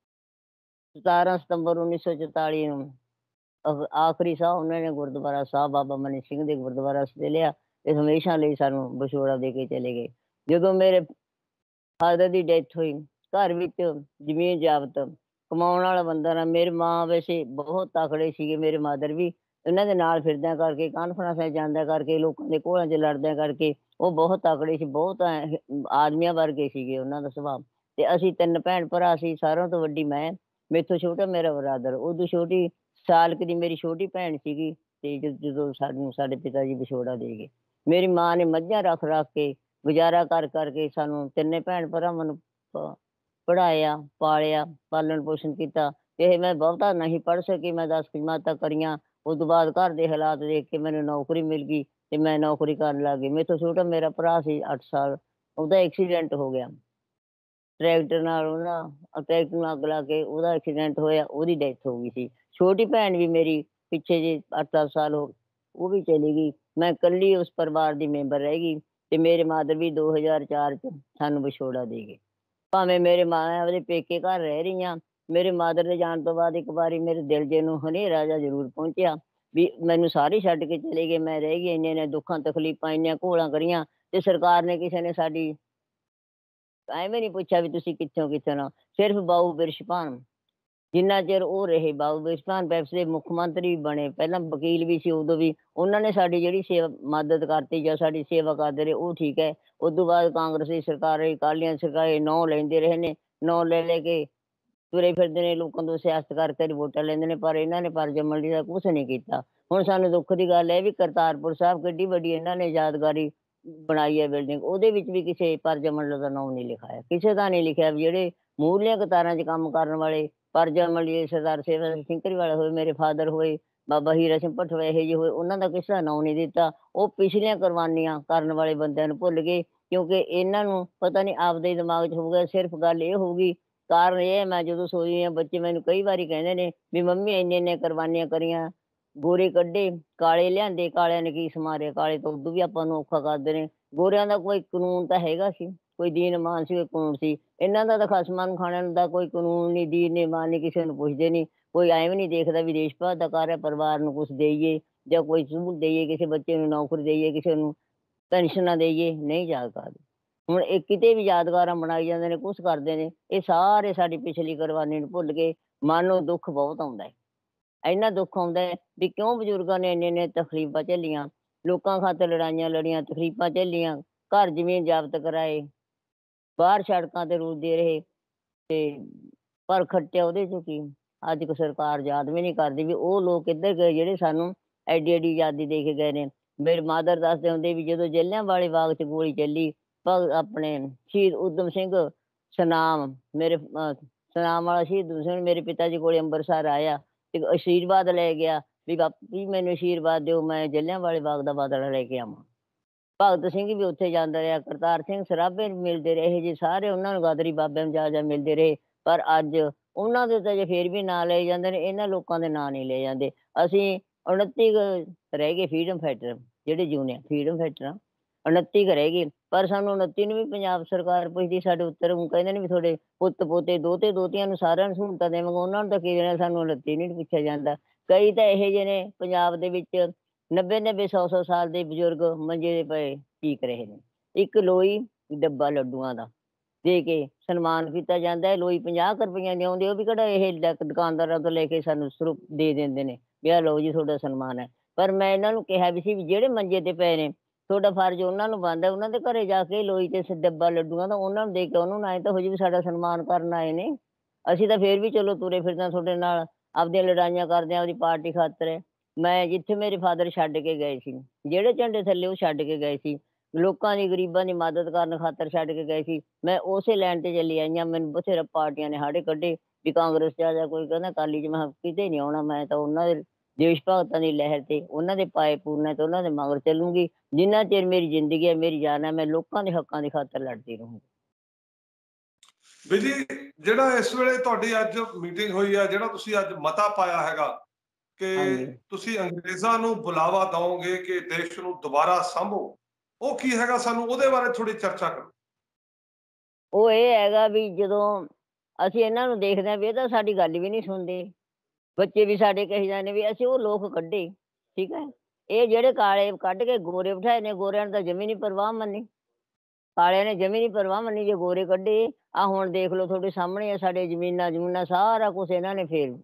17 ਸਤੰਬਰ 1944 ਨੂੰ ਆਖਰੀ ਸਾਹ ਉਹਨਾਂ ਨੇ ਗੁਰਦੁਆਰਾ ਸਾਹਿਬ ਬਾਬਾ ਮਨੀ ਸਿੰਘ ਦੇ ਗੁਰਦੁਆਰਾ ਤੇ ਲਿਆ ਤੇ ਹਮੇਸ਼ਾ ਲਈ ਸਾਨੂੰ ਵਿਛੋੜਾ ਦੇ ਕੇ ਚਲੇ ਗਏ। ਜਦੋਂ ਮੇਰੇ ਫਾਦਰ ਦੀ ਡੈਥ ਹੋਈ ਘਰ ਵਿੱਚ ਜ਼ਮੀਨ ਜ਼ਬਤ, ਕਮਾਉਣ ਵਾਲਾ ਬੰਦਾ ਨਾ। ਮੇਰੀ ਮਾਂ ਵੈਸੇ ਬਹੁਤ ਤਕੜੇ ਸੀਗੇ, ਮੇਰੇ ਮਦਰ ਵੀ ਇਹਨਾਂ ਦੇ ਨਾਲ ਫਿਰਦਿਆਂ ਕਰਕੇ, ਕਾਨਫਰੰਸਾਂ 'ਚ ਜਾਂਦਿਆਂ ਕਰਕੇ, ਲੋਕਾਂ ਦੇ ਘੋਲਾਂ 'ਚ ਲੜਦਿਆਂ ਕਰਕੇ ਉਹ ਬਹੁਤ ਤਕੜੇ ਸੀ। ਬਹੁਤ ਆਦਮੀਆਂ ਵਰਗੇ ਸੀਗੇ ਉਹਨਾਂ ਦਾ ਸੁਭਾਅ। ਤੇ ਅਸੀਂ 3 ਭੈਣ ਭਰਾ ਸੀ, ਸਾਰਿਆਂ ਤੋਂ ਵੱਡੀ ਮੈਂ, ਮੇਰੇ ਤੋਂ ਛੋਟਾ ਮੇਰਾ ਬ੍ਰਦਰ, ਉਦੋਂ ਛੋਟੀ ਸਾਲ ਕੁ ਦੀ ਮੇਰੀ ਛੋਟੀ ਭੈਣ ਸੀਗੀ ਤੇ ਜਦੋਂ ਸਾਨੂੰ ਸਾਡੇ ਪਿਤਾ ਜੀ ਵਿਛੋੜਾ ਦੇ ਗਏ। ਮੇਰੀ ਮਾਂ ਨੇ ਮੱਝਾਂ ਰੱਖ ਕੇ ਗੁਜ਼ਾਰਾ ਕਰਕੇ ਸਾਨੂੰ 3 ਭੈਣ ਭਰਾਵਾਂ ਨੂੰ ਪੜ੍ਹਾਇਆ, ਪਾਲਿਆ, ਪਾਲਣ ਪੋਸ਼ਣ ਕੀਤਾ। ਇਹ ਮੈਂ ਬਹੁਤਾ ਨਹੀਂ ਪੜ੍ਹ ਸਕੀ, ਮੈਂ 10 ਜਮਾਤਾਂ ਕਰੀਆਂ। ਉਦੋਂ ਬਾਅਦ ਘਰ ਦੇ ਹਾਲਾਤ ਦੇਖ ਕੇ ਮੈਨੂੰ ਨੌਕਰੀ ਮਿਲ ਗਈ ਤੇ ਮੈਂ ਨੌਕਰੀ ਕਰਨ ਲੱਗ ਗਈ। ਮੇਰੇ ਤੋਂ ਛੋਟਾ ਮੇਰਾ ਭਰਾ ਸੀ 8 ਸਾਲ, ਉਹਦਾ ਐਕਸੀਡੈਂਟ ਹੋ ਗਿਆ ਟਰੈਕਟਰ ਨਾਲ। ਟਰੈਕਟਰ ਨੂੰ ਅੱਗ ਲੱਗ ਕੇ ਉਹਦਾ ਐਕਸੀਡੈਂਟ ਹੋਇਆ, ਉਹਦੀ ਡੈਥ ਹੋ ਗਈ ਸੀ। ਛੋਟੀ ਭੈਣ ਵੀ ਮੇਰੀ ਪਿੱਛੇ ਜਿਹੇ 8-10 ਸਾਲ ਉਹ ਵੀ ਚਲੀ ਗਈ। ਮੈਂ ਇਕੱਲੀ ਉਸ ਪਰਿਵਾਰ ਦੀ ਮੈਂਬਰ ਰਹਿ ਗਈ ਤੇ ਮੇਰੇ ਮਾਦਰ ਵੀ 2004 'ਚ ਸਾਨੂੰ ਵਿਛੋੜਾ ਦੇ ਗਏ। ਭਾਵੇਂ ਮੇਰੇ ਮਾਂ ਆਪਦੇ ਪੇਕੇ ਘਰ ਰਹਿ ਰਹੀ ਹਾਂ, ਮੇਰੇ ਮਾਦਰ ਦੇ ਜਾਣ ਤੋਂ ਬਾਅਦ ਇੱਕ ਵਾਰੀ ਮੇਰੇ ਦਿਲ ਜੇ ਨੂੰ ਹਨੇਰਾ ਜਿਹਾ ਜ਼ਰੂਰ ਪਹੁੰਚਿਆ ਵੀ ਮੈਨੂੰ ਸਾਰੇ ਛੱਡ ਕੇ ਚਲੇ ਗਏ, ਮੈਂ ਰਹਿ ਗਈ, ਇੰਨੇ-ਇੰਨੇ ਦੁੱਖਾਂ ਤਕਲੀਫ਼ਾਂ, ਇੰਨੀਆਂ ਘੋਲਾਂ ਕਰੀਆਂ ਤੇ ਸਰਕਾਰ ਨੇ ਕਿਸੇ ਨੇ ਸਾਡੀ ਐਵੇਂ ਨੀ ਪੁੱਛਿਆ ਵੀ ਤੁਸੀਂ ਕਿੱਥੋਂ, ਕਿੱਥੋਂ ਨਾ। ਸਿਰਫ਼ ਬਾਊ ਬਿਰਛ-ਭਾਨ ਜਿੰਨਾ ਚਿਰ ਉਹ ਰਹੇ, ਬਾਬੂ ਬਿਸ਼ਨਾਨ ਪੈਪਸ ਦੇ ਮੁੱਖ ਮੰਤਰੀ ਬਣੇ, ਪਹਿਲਾਂ ਵਕੀਲ ਵੀ ਸੀ ਉਦੋਂ ਵੀ, ਉਹਨਾਂ ਨੇ ਸਾਡੀ ਜਿਹੜੀ ਮਦਦ ਕਰਤੀ ਜਾਂ ਸਾਡੀ ਸੇਵਾ ਕਰਦੇ ਰਹੇ ਉਹ ਠੀਕ ਹੈ। ਉਦੋਂ ਬਾਅਦ ਕਾਂਗਰਸ ਦੀ ਸਰਕਾਰ ਰਹੀ, ਅਕਾਲੀਆਂ ਦੀ ਸਰਕਾਰ ਰਹੀ, ਨਾਂ ਲੈਂਦੇ ਰਹੇ ਨੇ, ਨਾਂ ਲੈ ਕੇ ਤੁਰੇ ਫਿਰਦੇ ਨੇ, ਲੋਕਾਂ ਤੋਂ ਸਿਆਸਤ ਕਰਕੇ ਵੋਟਾਂ ਲੈਂਦੇ ਨੇ, ਪਰ ਇਹਨਾਂ ਨੇ ਪਰਜਮਲ ਜੀ ਦਾ ਕੁਛ ਨਹੀਂ ਕੀਤਾ। ਹੁਣ ਸਾਨੂੰ ਦੁੱਖ ਦੀ ਗੱਲ ਹੈ ਵੀ ਕਰਤਾਰਪੁਰ ਸਾਹਿਬ ਕਿੱਡੀ ਵੱਡੀ ਇਹਨਾਂ ਨੇ ਯਾਦਗਾਰੀ ਬਣਾਈ ਹੈ ਬਿਲਡਿੰਗ, ਉਹਦੇ ਵਿੱਚ ਵੀ ਕਿਸੇ ਪਰਜਮਲ ਦਾ ਨਾਮ ਨਹੀਂ ਲਿਖਾਇਆ, ਕਿਸੇ ਦਾ ਨਹੀਂ ਲਿਖਿਆ ਵੀ ਜਿਹੜੇ ਮੂਹਰਲੀਆਂ ਕਤਾਰਾਂ 'ਚ ਕੰਮ ਕਰਨ ਵਾਲੇ ਪਰਜਮਲ ਜੀ, ਸਰਦਾਰ ਸੇਵਾ ਸਿੰਘ ਧੀਂਕਰੀਵਾਲਾ ਹੋਏ, ਮੇਰੇ ਫਾਦਰ ਹੋਏ, ਬਾਬਾ ਹੀਰਾ ਸਿੰਘ ਭੱਠਲ ਇਹੋ ਜਿਹੇ ਹੋਏ, ਉਹਨਾਂ ਦਾ ਕਿਸੇ ਦਾ ਨਾਂ ਨਹੀਂ ਦਿੱਤਾ। ਉਹ ਪਿਛਲੀਆਂ ਕੁਰਬਾਨੀਆਂ ਕਰਨ ਵਾਲੇ ਬੰਦਿਆਂ ਨੂੰ ਭੁੱਲ ਗਏ, ਕਿਉਂਕਿ ਇਹਨਾਂ ਨੂੰ ਪਤਾ ਨਹੀਂ ਆਪਦੇ ਹੀ ਦਿਮਾਗ 'ਚ ਹੋ ਗਿਆ। ਸਿਰਫ਼ ਗੱਲ ਇਹ ਹੋਊਗੀ, ਕਾਰਨ ਇਹ ਹੈ, ਮੈਂ ਜਦੋਂ ਸੋਚਦੀ ਹਾਂ ਬੱਚੇ ਮੈਨੂੰ ਕਈ ਵਾਰੀ ਕਹਿੰਦੇ ਨੇ ਵੀ ਮੰਮੀ ਇੰਨੀਆਂ ਕੁਰਬਾਨੀਆਂ ਕਰੀਆਂ, ਗੋਰੇ ਕੱਢੇ, ਕਾਲੇ ਲਿਆਂਦੇ, ਕਾਲਿਆਂ ਨੇ ਕੀ ਸਮਾਰਿਆ, ਕਾਲੇ ਤਾਂ ਉਦੋਂ ਵੀ ਆਪਾਂ ਨੂੰ ਔਖਾ ਕਰਦੇ ਨੇ। ਗੋਰਿਆਂ ਦਾ ਕੋਈ ਕਾਨੂੰਨ ਤਾਂ ਹੈਗਾ ਸੀ, ਕੋਈ ਦੀਨ ਇਮਾਨ ਸੀ, ਕੋਈ ਕਾਨੂੰਨ ਸੀ। ਇਹਨਾਂ ਦਾ ਤਾਂ ਖਸਮਾਂ ਨੂੰ ਖਾਣਿਆਂ ਦਾ ਕੋਈ ਕਾਨੂੰਨ ਨਹੀਂ, ਦੀਨ ਨਹੀਂ, ਇਮਾਨ ਨਹੀਂ, ਕਿਸੇ ਨੂੰ ਪੁੱਛਦੇ ਨਹੀਂ। ਕੋਈ ਐਵੇਂ ਨਹੀਂ ਦੇਖਦਾ ਵੀ ਦੇਸ਼ ਭਗਤ ਦਾ ਕਰ ਰਿਹਾ, ਪਰਿਵਾਰ ਨੂੰ ਕੁਛ ਦੇਈਏ ਜਾਂ ਕੋਈ ਸਹੂਲਤ ਦੇਈਏ, ਕਿਸੇ ਬੱਚੇ ਨੂੰ ਨੌਕਰੀ ਦੇਈਏ, ਕਿਸੇ ਨੂੰ ਪੈਨਸ਼ਨਾਂ ਦੇਈਏ, ਨਹੀਂ ਯਾਦ ਕਰਦੇ। ਹੁਣ ਇਹ ਕਿਤੇ ਵੀ ਯਾਦਗਾਰਾਂ ਬਣਾਈ ਜਾਂਦੇ ਨੇ, ਕੁਛ ਕਰਦੇ ਨੇ, ਇਹ ਸਾਰੇ ਸਾਡੀ ਪਿਛਲੀ ਕੁਰਬਾਨੀ ਨੂੰ ਭੁੱਲ ਕੇ ਮਨ ਨੂੰ ਦੁੱਖ ਬਹੁਤ ਆਉਂਦਾ ਹੈ। ਇੰਨਾ ਦੁੱਖ ਆਉਂਦਾ ਹੈ ਵੀ ਕਿਉਂ ਬਜ਼ੁਰਗਾਂ ਨੇ ਇੰਨੇ ਤਕਲੀਫ਼ਾਂ ਝੱਲੀਆਂ, ਲੋਕਾਂ ਖਾਤਰ ਲੜਾਈਆਂ ਲੜੀਆਂ, ਤਕਲੀਫ਼ਾਂ ਝੱਲੀਆਂ, ਘਰ ਜ਼ਮੀਨ ਜ਼ਬਤ ਕਰਾਏ, ਬਾਹਰ ਸੜਕਾਂ ਤੇ ਰੁਲਦੇ ਰਹੇ ਤੇ ਪਰ ਖੱਟਿਆ ਉਹਦੇ ਚੋਂ ਕੀ? ਅੱਜ ਕ ਸਰਕਾਰ ਯਾਦ ਵੀ ਨਹੀਂ ਕਰਦੀ ਵੀ ਉਹ ਲੋਕ ਕਿੱਧਰ ਗਏ ਜਿਹੜੇ ਸਾਨੂੰ ਐਡੀ-ਐਡੀ ਆਜ਼ਾਦੀ ਦੇ ਕੇ ਗਏ ਨੇ। ਮੇਰੇ ਮਦਰ ਦੱਸਦੇ ਹੁੰਦੇ ਵੀ ਜਦੋਂ ਜਲਿਆਂਵਾਲੇ ਬਾਗ 'ਚ ਗੋਲੀ ਚੱਲੀ, ਆਪਣੇ ਸ਼ਹੀਦ ਊਧਮ ਸਿੰਘ ਸਨਾਮ, ਮੇਰੇ ਸਨਾਮ ਵਾਲਾ ਸ਼ਹੀਦ ਊਧਮ ਸਿੰਘ ਮੇਰੇ ਪਿਤਾ ਜੀ ਕੋਲੇ ਅੰਮ੍ਰਿਤਸਰ ਆਇਆ ਤੇ ਆਸ਼ੀਰਵਾਦ ਲੈ ਗਿਆ ਵੀ ਬਾਪੂ ਮੈਨੂੰ ਆਸ਼ੀਰਵਾਦ ਦਿਓ, ਮੈਂ ਜਲਿਆਂਵਾਲੇ ਬਾਗ ਦਾ ਬਦਲਾ ਲੈ ਕੇ ਆਵਾਂ। ਭਗਤ ਸਿੰਘ ਵੀ ਉੱਥੇ ਜਾਂਦਾ ਰਿਹਾ, ਕਰਤਾਰ ਸਿੰਘ ਸਰਾਭੇ ਨੂੰ ਮਿਲਦੇ ਰਹੇ ਜੀ, ਸਾਰੇ ਉਹਨਾਂ ਨੂੰ ਗਾਦਰੀ ਬਾਬਿਆਂ ਨੂੰ ਜਾ ਮਿਲਦੇ ਰਹੇ। ਪਰ ਅੱਜ ਉਹਨਾਂ ਦੇ ਤਾਂ ਜੇ ਫੇਰ ਵੀ ਨਾਂ ਲਏ ਜਾਂਦੇ ਨੇ, ਇਹਨਾਂ ਲੋਕਾਂ ਦੇ ਨਾਂ ਨਹੀਂ ਲਏ ਜਾਂਦੇ। ਅਸੀਂ 29 ਕੁ ਰਹਿ ਗਏ ਫਰੀਡਮ ਫਾਈਟਰ, ਜਿਹੜੇ ਜਿਉਂਦੇ ਆ ਫਰੀਡਮ ਫਾਈਟਰ ਆ, 29 ਕੁ ਰਹਿ ਗਏ। ਪਰ ਸਾਨੂੰ 29 ਨੂੰ ਵੀ ਪੰਜਾਬ ਸਰਕਾਰ ਪੁੱਛਦੀ, ਸਾਡੇ ਉੱਤਰ ਊਂ ਕਹਿੰਦੇ ਨੇ ਵੀ ਤੁਹਾਡੇ ਪੁੱਤ ਪੋਤੇ ਦੋਤੇ ਦੋਤੀਆਂ ਨੂੰ ਸਾਰਿਆਂ ਨੂੰ ਸਹੂਲਤਾਂ ਦੇਵਾਂਗੇ, ਉਹਨਾਂ ਨੂੰ ਤਾਂ ਕੀ ਦੇਣਾ, ਸਾਨੂੰ 29 ਨੂੰ ਨੀ ਪੁੱਛਿਆ ਜਾਂਦਾ। ਕਈ ਤਾਂ ਇਹੋ ਜਿਹੇ ਨੇ ਪੰਜਾਬ ਦੇ ਵਿੱਚ 90-90, 100-100 ਸਾਲ ਦੇ ਬਜ਼ੁਰਗ ਮੰਜੇ ਦੇ ਪਏ ਚੀਕ ਰਹੇ ਨੇ। ਇੱਕ ਲੋਈ ਡੱਬਾ ਲੱਡੂਆਂ ਦਾ ਦੇ ਕੇ ਸਨਮਾਨ ਕੀਤਾ ਜਾਂਦਾ ਹੈ। ਲੋਈ 50 ਕੁ ਰੁਪਈਆਂ ਦੀ ਆਉਂਦੀ, ਉਹ ਵੀ ਕਿਹੜਾ ਇਹ ਦੁਕਾਨਦਾਰਾਂ ਤੋਂ ਲੈ ਕੇ ਸਾਨੂੰ ਸਿਰਫ ਦੇ ਦਿੰਦੇ ਨੇ ਵੀ ਆਹ ਲਓ ਜੀ ਤੁਹਾਡਾ ਸਨਮਾਨ ਹੈ। ਪਰ ਮੈਂ ਇਹਨਾਂ ਨੂੰ ਕਿਹਾ ਵੀ ਸੀ ਵੀ ਜਿਹੜੇ ਮੰਜੇ ਤੇ ਪਏ ਨੇ, ਤੁਹਾਡਾ ਫਰਜ਼ ਉਹਨਾਂ ਨੂੰ ਬਣਦਾ ਉਹਨਾਂ ਦੇ ਘਰੇ ਜਾ ਕੇ ਲੋਈ ਤੇ ਡੱਬਾ ਲੱਡੂਆਂ ਦਾ ਉਹਨਾਂ ਨੂੰ ਦੇ ਕੇ ਉਹਨੂੰ ਐਂ ਤਾਂ ਹੋ ਜਾਵੇ ਵੀ ਸਾਡਾ ਸਨਮਾਨ ਕਰਨ ਆਏ ਨੇ। ਅਸੀਂ ਤਾਂ ਫੇਰ ਵੀ ਚਲੋ ਤੁਰੇ ਫਿਰਦੇ ਤੁਹਾਡੇ ਨਾਲ, ਆਪਦੀਆਂ ਲੜਾਈਆਂ ਕਰਦੇ ਹਾਂ, ਆਪਦੀ ਪਾਰਟੀ ਖਾਤਰ। ਮੈਂ ਜਿੱਥੇ ਮੇਰੇ ਫਾਦਰ ਛੱਡ ਕੇ ਗਏ ਸੀ, ਜਿਹੜੇ ਝੰਡੇ ਥੱਲੇ ਉਹ ਛੱਡ ਕੇ ਗਏ ਸੀ, ਲੋਕਾਂ ਦੀ ਗਰੀਬਾਂ ਦੀ ਮਦਦ ਕਰਨ ਖਾਤਰ ਛੱਡ ਕੇ ਗਏ ਸੀ, ਮੈਂ ਉਸੇ ਲਾਈਨ ਤੇ ਚੱਲੀ ਆਈ ਹਾਂ। ਮੈਨੂੰ ਬਥੇਰਾ ਪਾਰਟੀਆਂ ਨੇ ਹਾੜੇ ਕੱਢੇ ਵੀ ਕਾਂਗਰਸ 'ਚ ਆ ਜਾ, ਕੋਈ ਕਹਿੰਦਾ ਅਕਾਲੀ 'ਚ, ਮੈਂ ਕਿਹਾ ਕਿਤੇ ਨਹੀਂ ਆਉਣਾ, ਮੈਂ ਤਾਂ ਉਹਨਾਂ ਦੇ ਦੇਸ਼ ਭਗਤਾਂ ਦੀ ਲਹਿਰ ਤੇ, ਉਹਨਾਂ ਦੇ ਪਾਏ ਪੂਰਨੇ ਤੇ ਉਹਨਾਂ ਦੇ ਮਗਰ ਚੱਲੂੰਗੀ। ਜਿੰਨਾ ਚਿਰ ਮੇਰੀ ਜ਼ਿੰਦਗੀ ਹੈ, ਮੇਰੀ ਜਾਨ ਹੈ, ਮੈਂ ਲੋਕਾਂ ਦੇ ਹੱਕਾਂ ਦੀ ਖਾਤਰ ਲੜਦੀ ਰਹੂੰਗੀ। ਵੀ ਜੀ, ਜਿਹੜਾ ਇਸ ਵੇਲੇ ਤੁਹਾਡੀ ਅੱਜ ਮੀਟਿੰਗ ਹੋਈ ਹੈ, ਜਿਹੜਾ ਤੁਸੀਂ ਅੱਜ ਮਤਾ ਪਾਇਆ ਹੈਗਾ ਕਿ ਤੁਸੀਂ ਅੰਗਰੇਜ਼ਾਂ ਨੂੰ ਬੁਲਾਵਾ ਦਓਗੇ ਕਿ ਦੇਸ਼ ਨੂੰ ਦੁਬਾਰਾ ਸਾਂਭੋ, ਉਹ ਕੀ ਹੈਗਾ? ਸਾਨੂੰ ਉਹਦੇ ਬਾਰੇ ਥੋੜੀ ਚਰਚਾ ਕਰੋ। ਉਹ ਇਹ ਹੈਗਾ ਵੀ ਜਦੋਂ ਅਸੀਂ ਇਹਨਾਂ ਨੂੰ ਦੇਖਦੇ ਹਾਂ ਵੀ ਇਹ ਤਾਂ ਸਾਡੀ ਗੱਲ ਵੀ ਨਹੀਂ ਸੁਣਦੇ, ਬੱਚੇ ਵੀ ਸਾਡੇ ਕਹੀ ਜਾਂਦੇ ਵੀ ਅਸੀਂ ਉਹ ਲੋਕ ਕੱਢੇ, ਠੀਕ ਹੈ। ਇਹ ਜਿਹੜੇ ਕਾਲੇ ਕੱਢ ਕੇ ਗੋਰੇ ਬਿਠਾਏ ਨੇ, ਗੋਰਿਆਂ ਨੇ ਤਾਂ ਜਮੀ ਨੀ ਪਰਵਾਹ ਮੰਨੀ, ਕਾਲਿਆਂ ਨੇ ਜਮੀ ਨੀ ਪਰਵਾਹ ਮੰਨੀ ਜੇ ਗੋਰੇ ਕੱਢੇ। ਆਹ ਹੁਣ ਦੇਖ ਲਓ ਤੁਹਾਡੇ ਸਾਹਮਣੇ ਆ, ਸਾਡੇ ਜ਼ਮੀਨਾਂ ਜਮੂਨਾਂ ਸਾਰਾ ਕੁਛ ਇਹਨਾਂ ਨੇ ਫੇਰ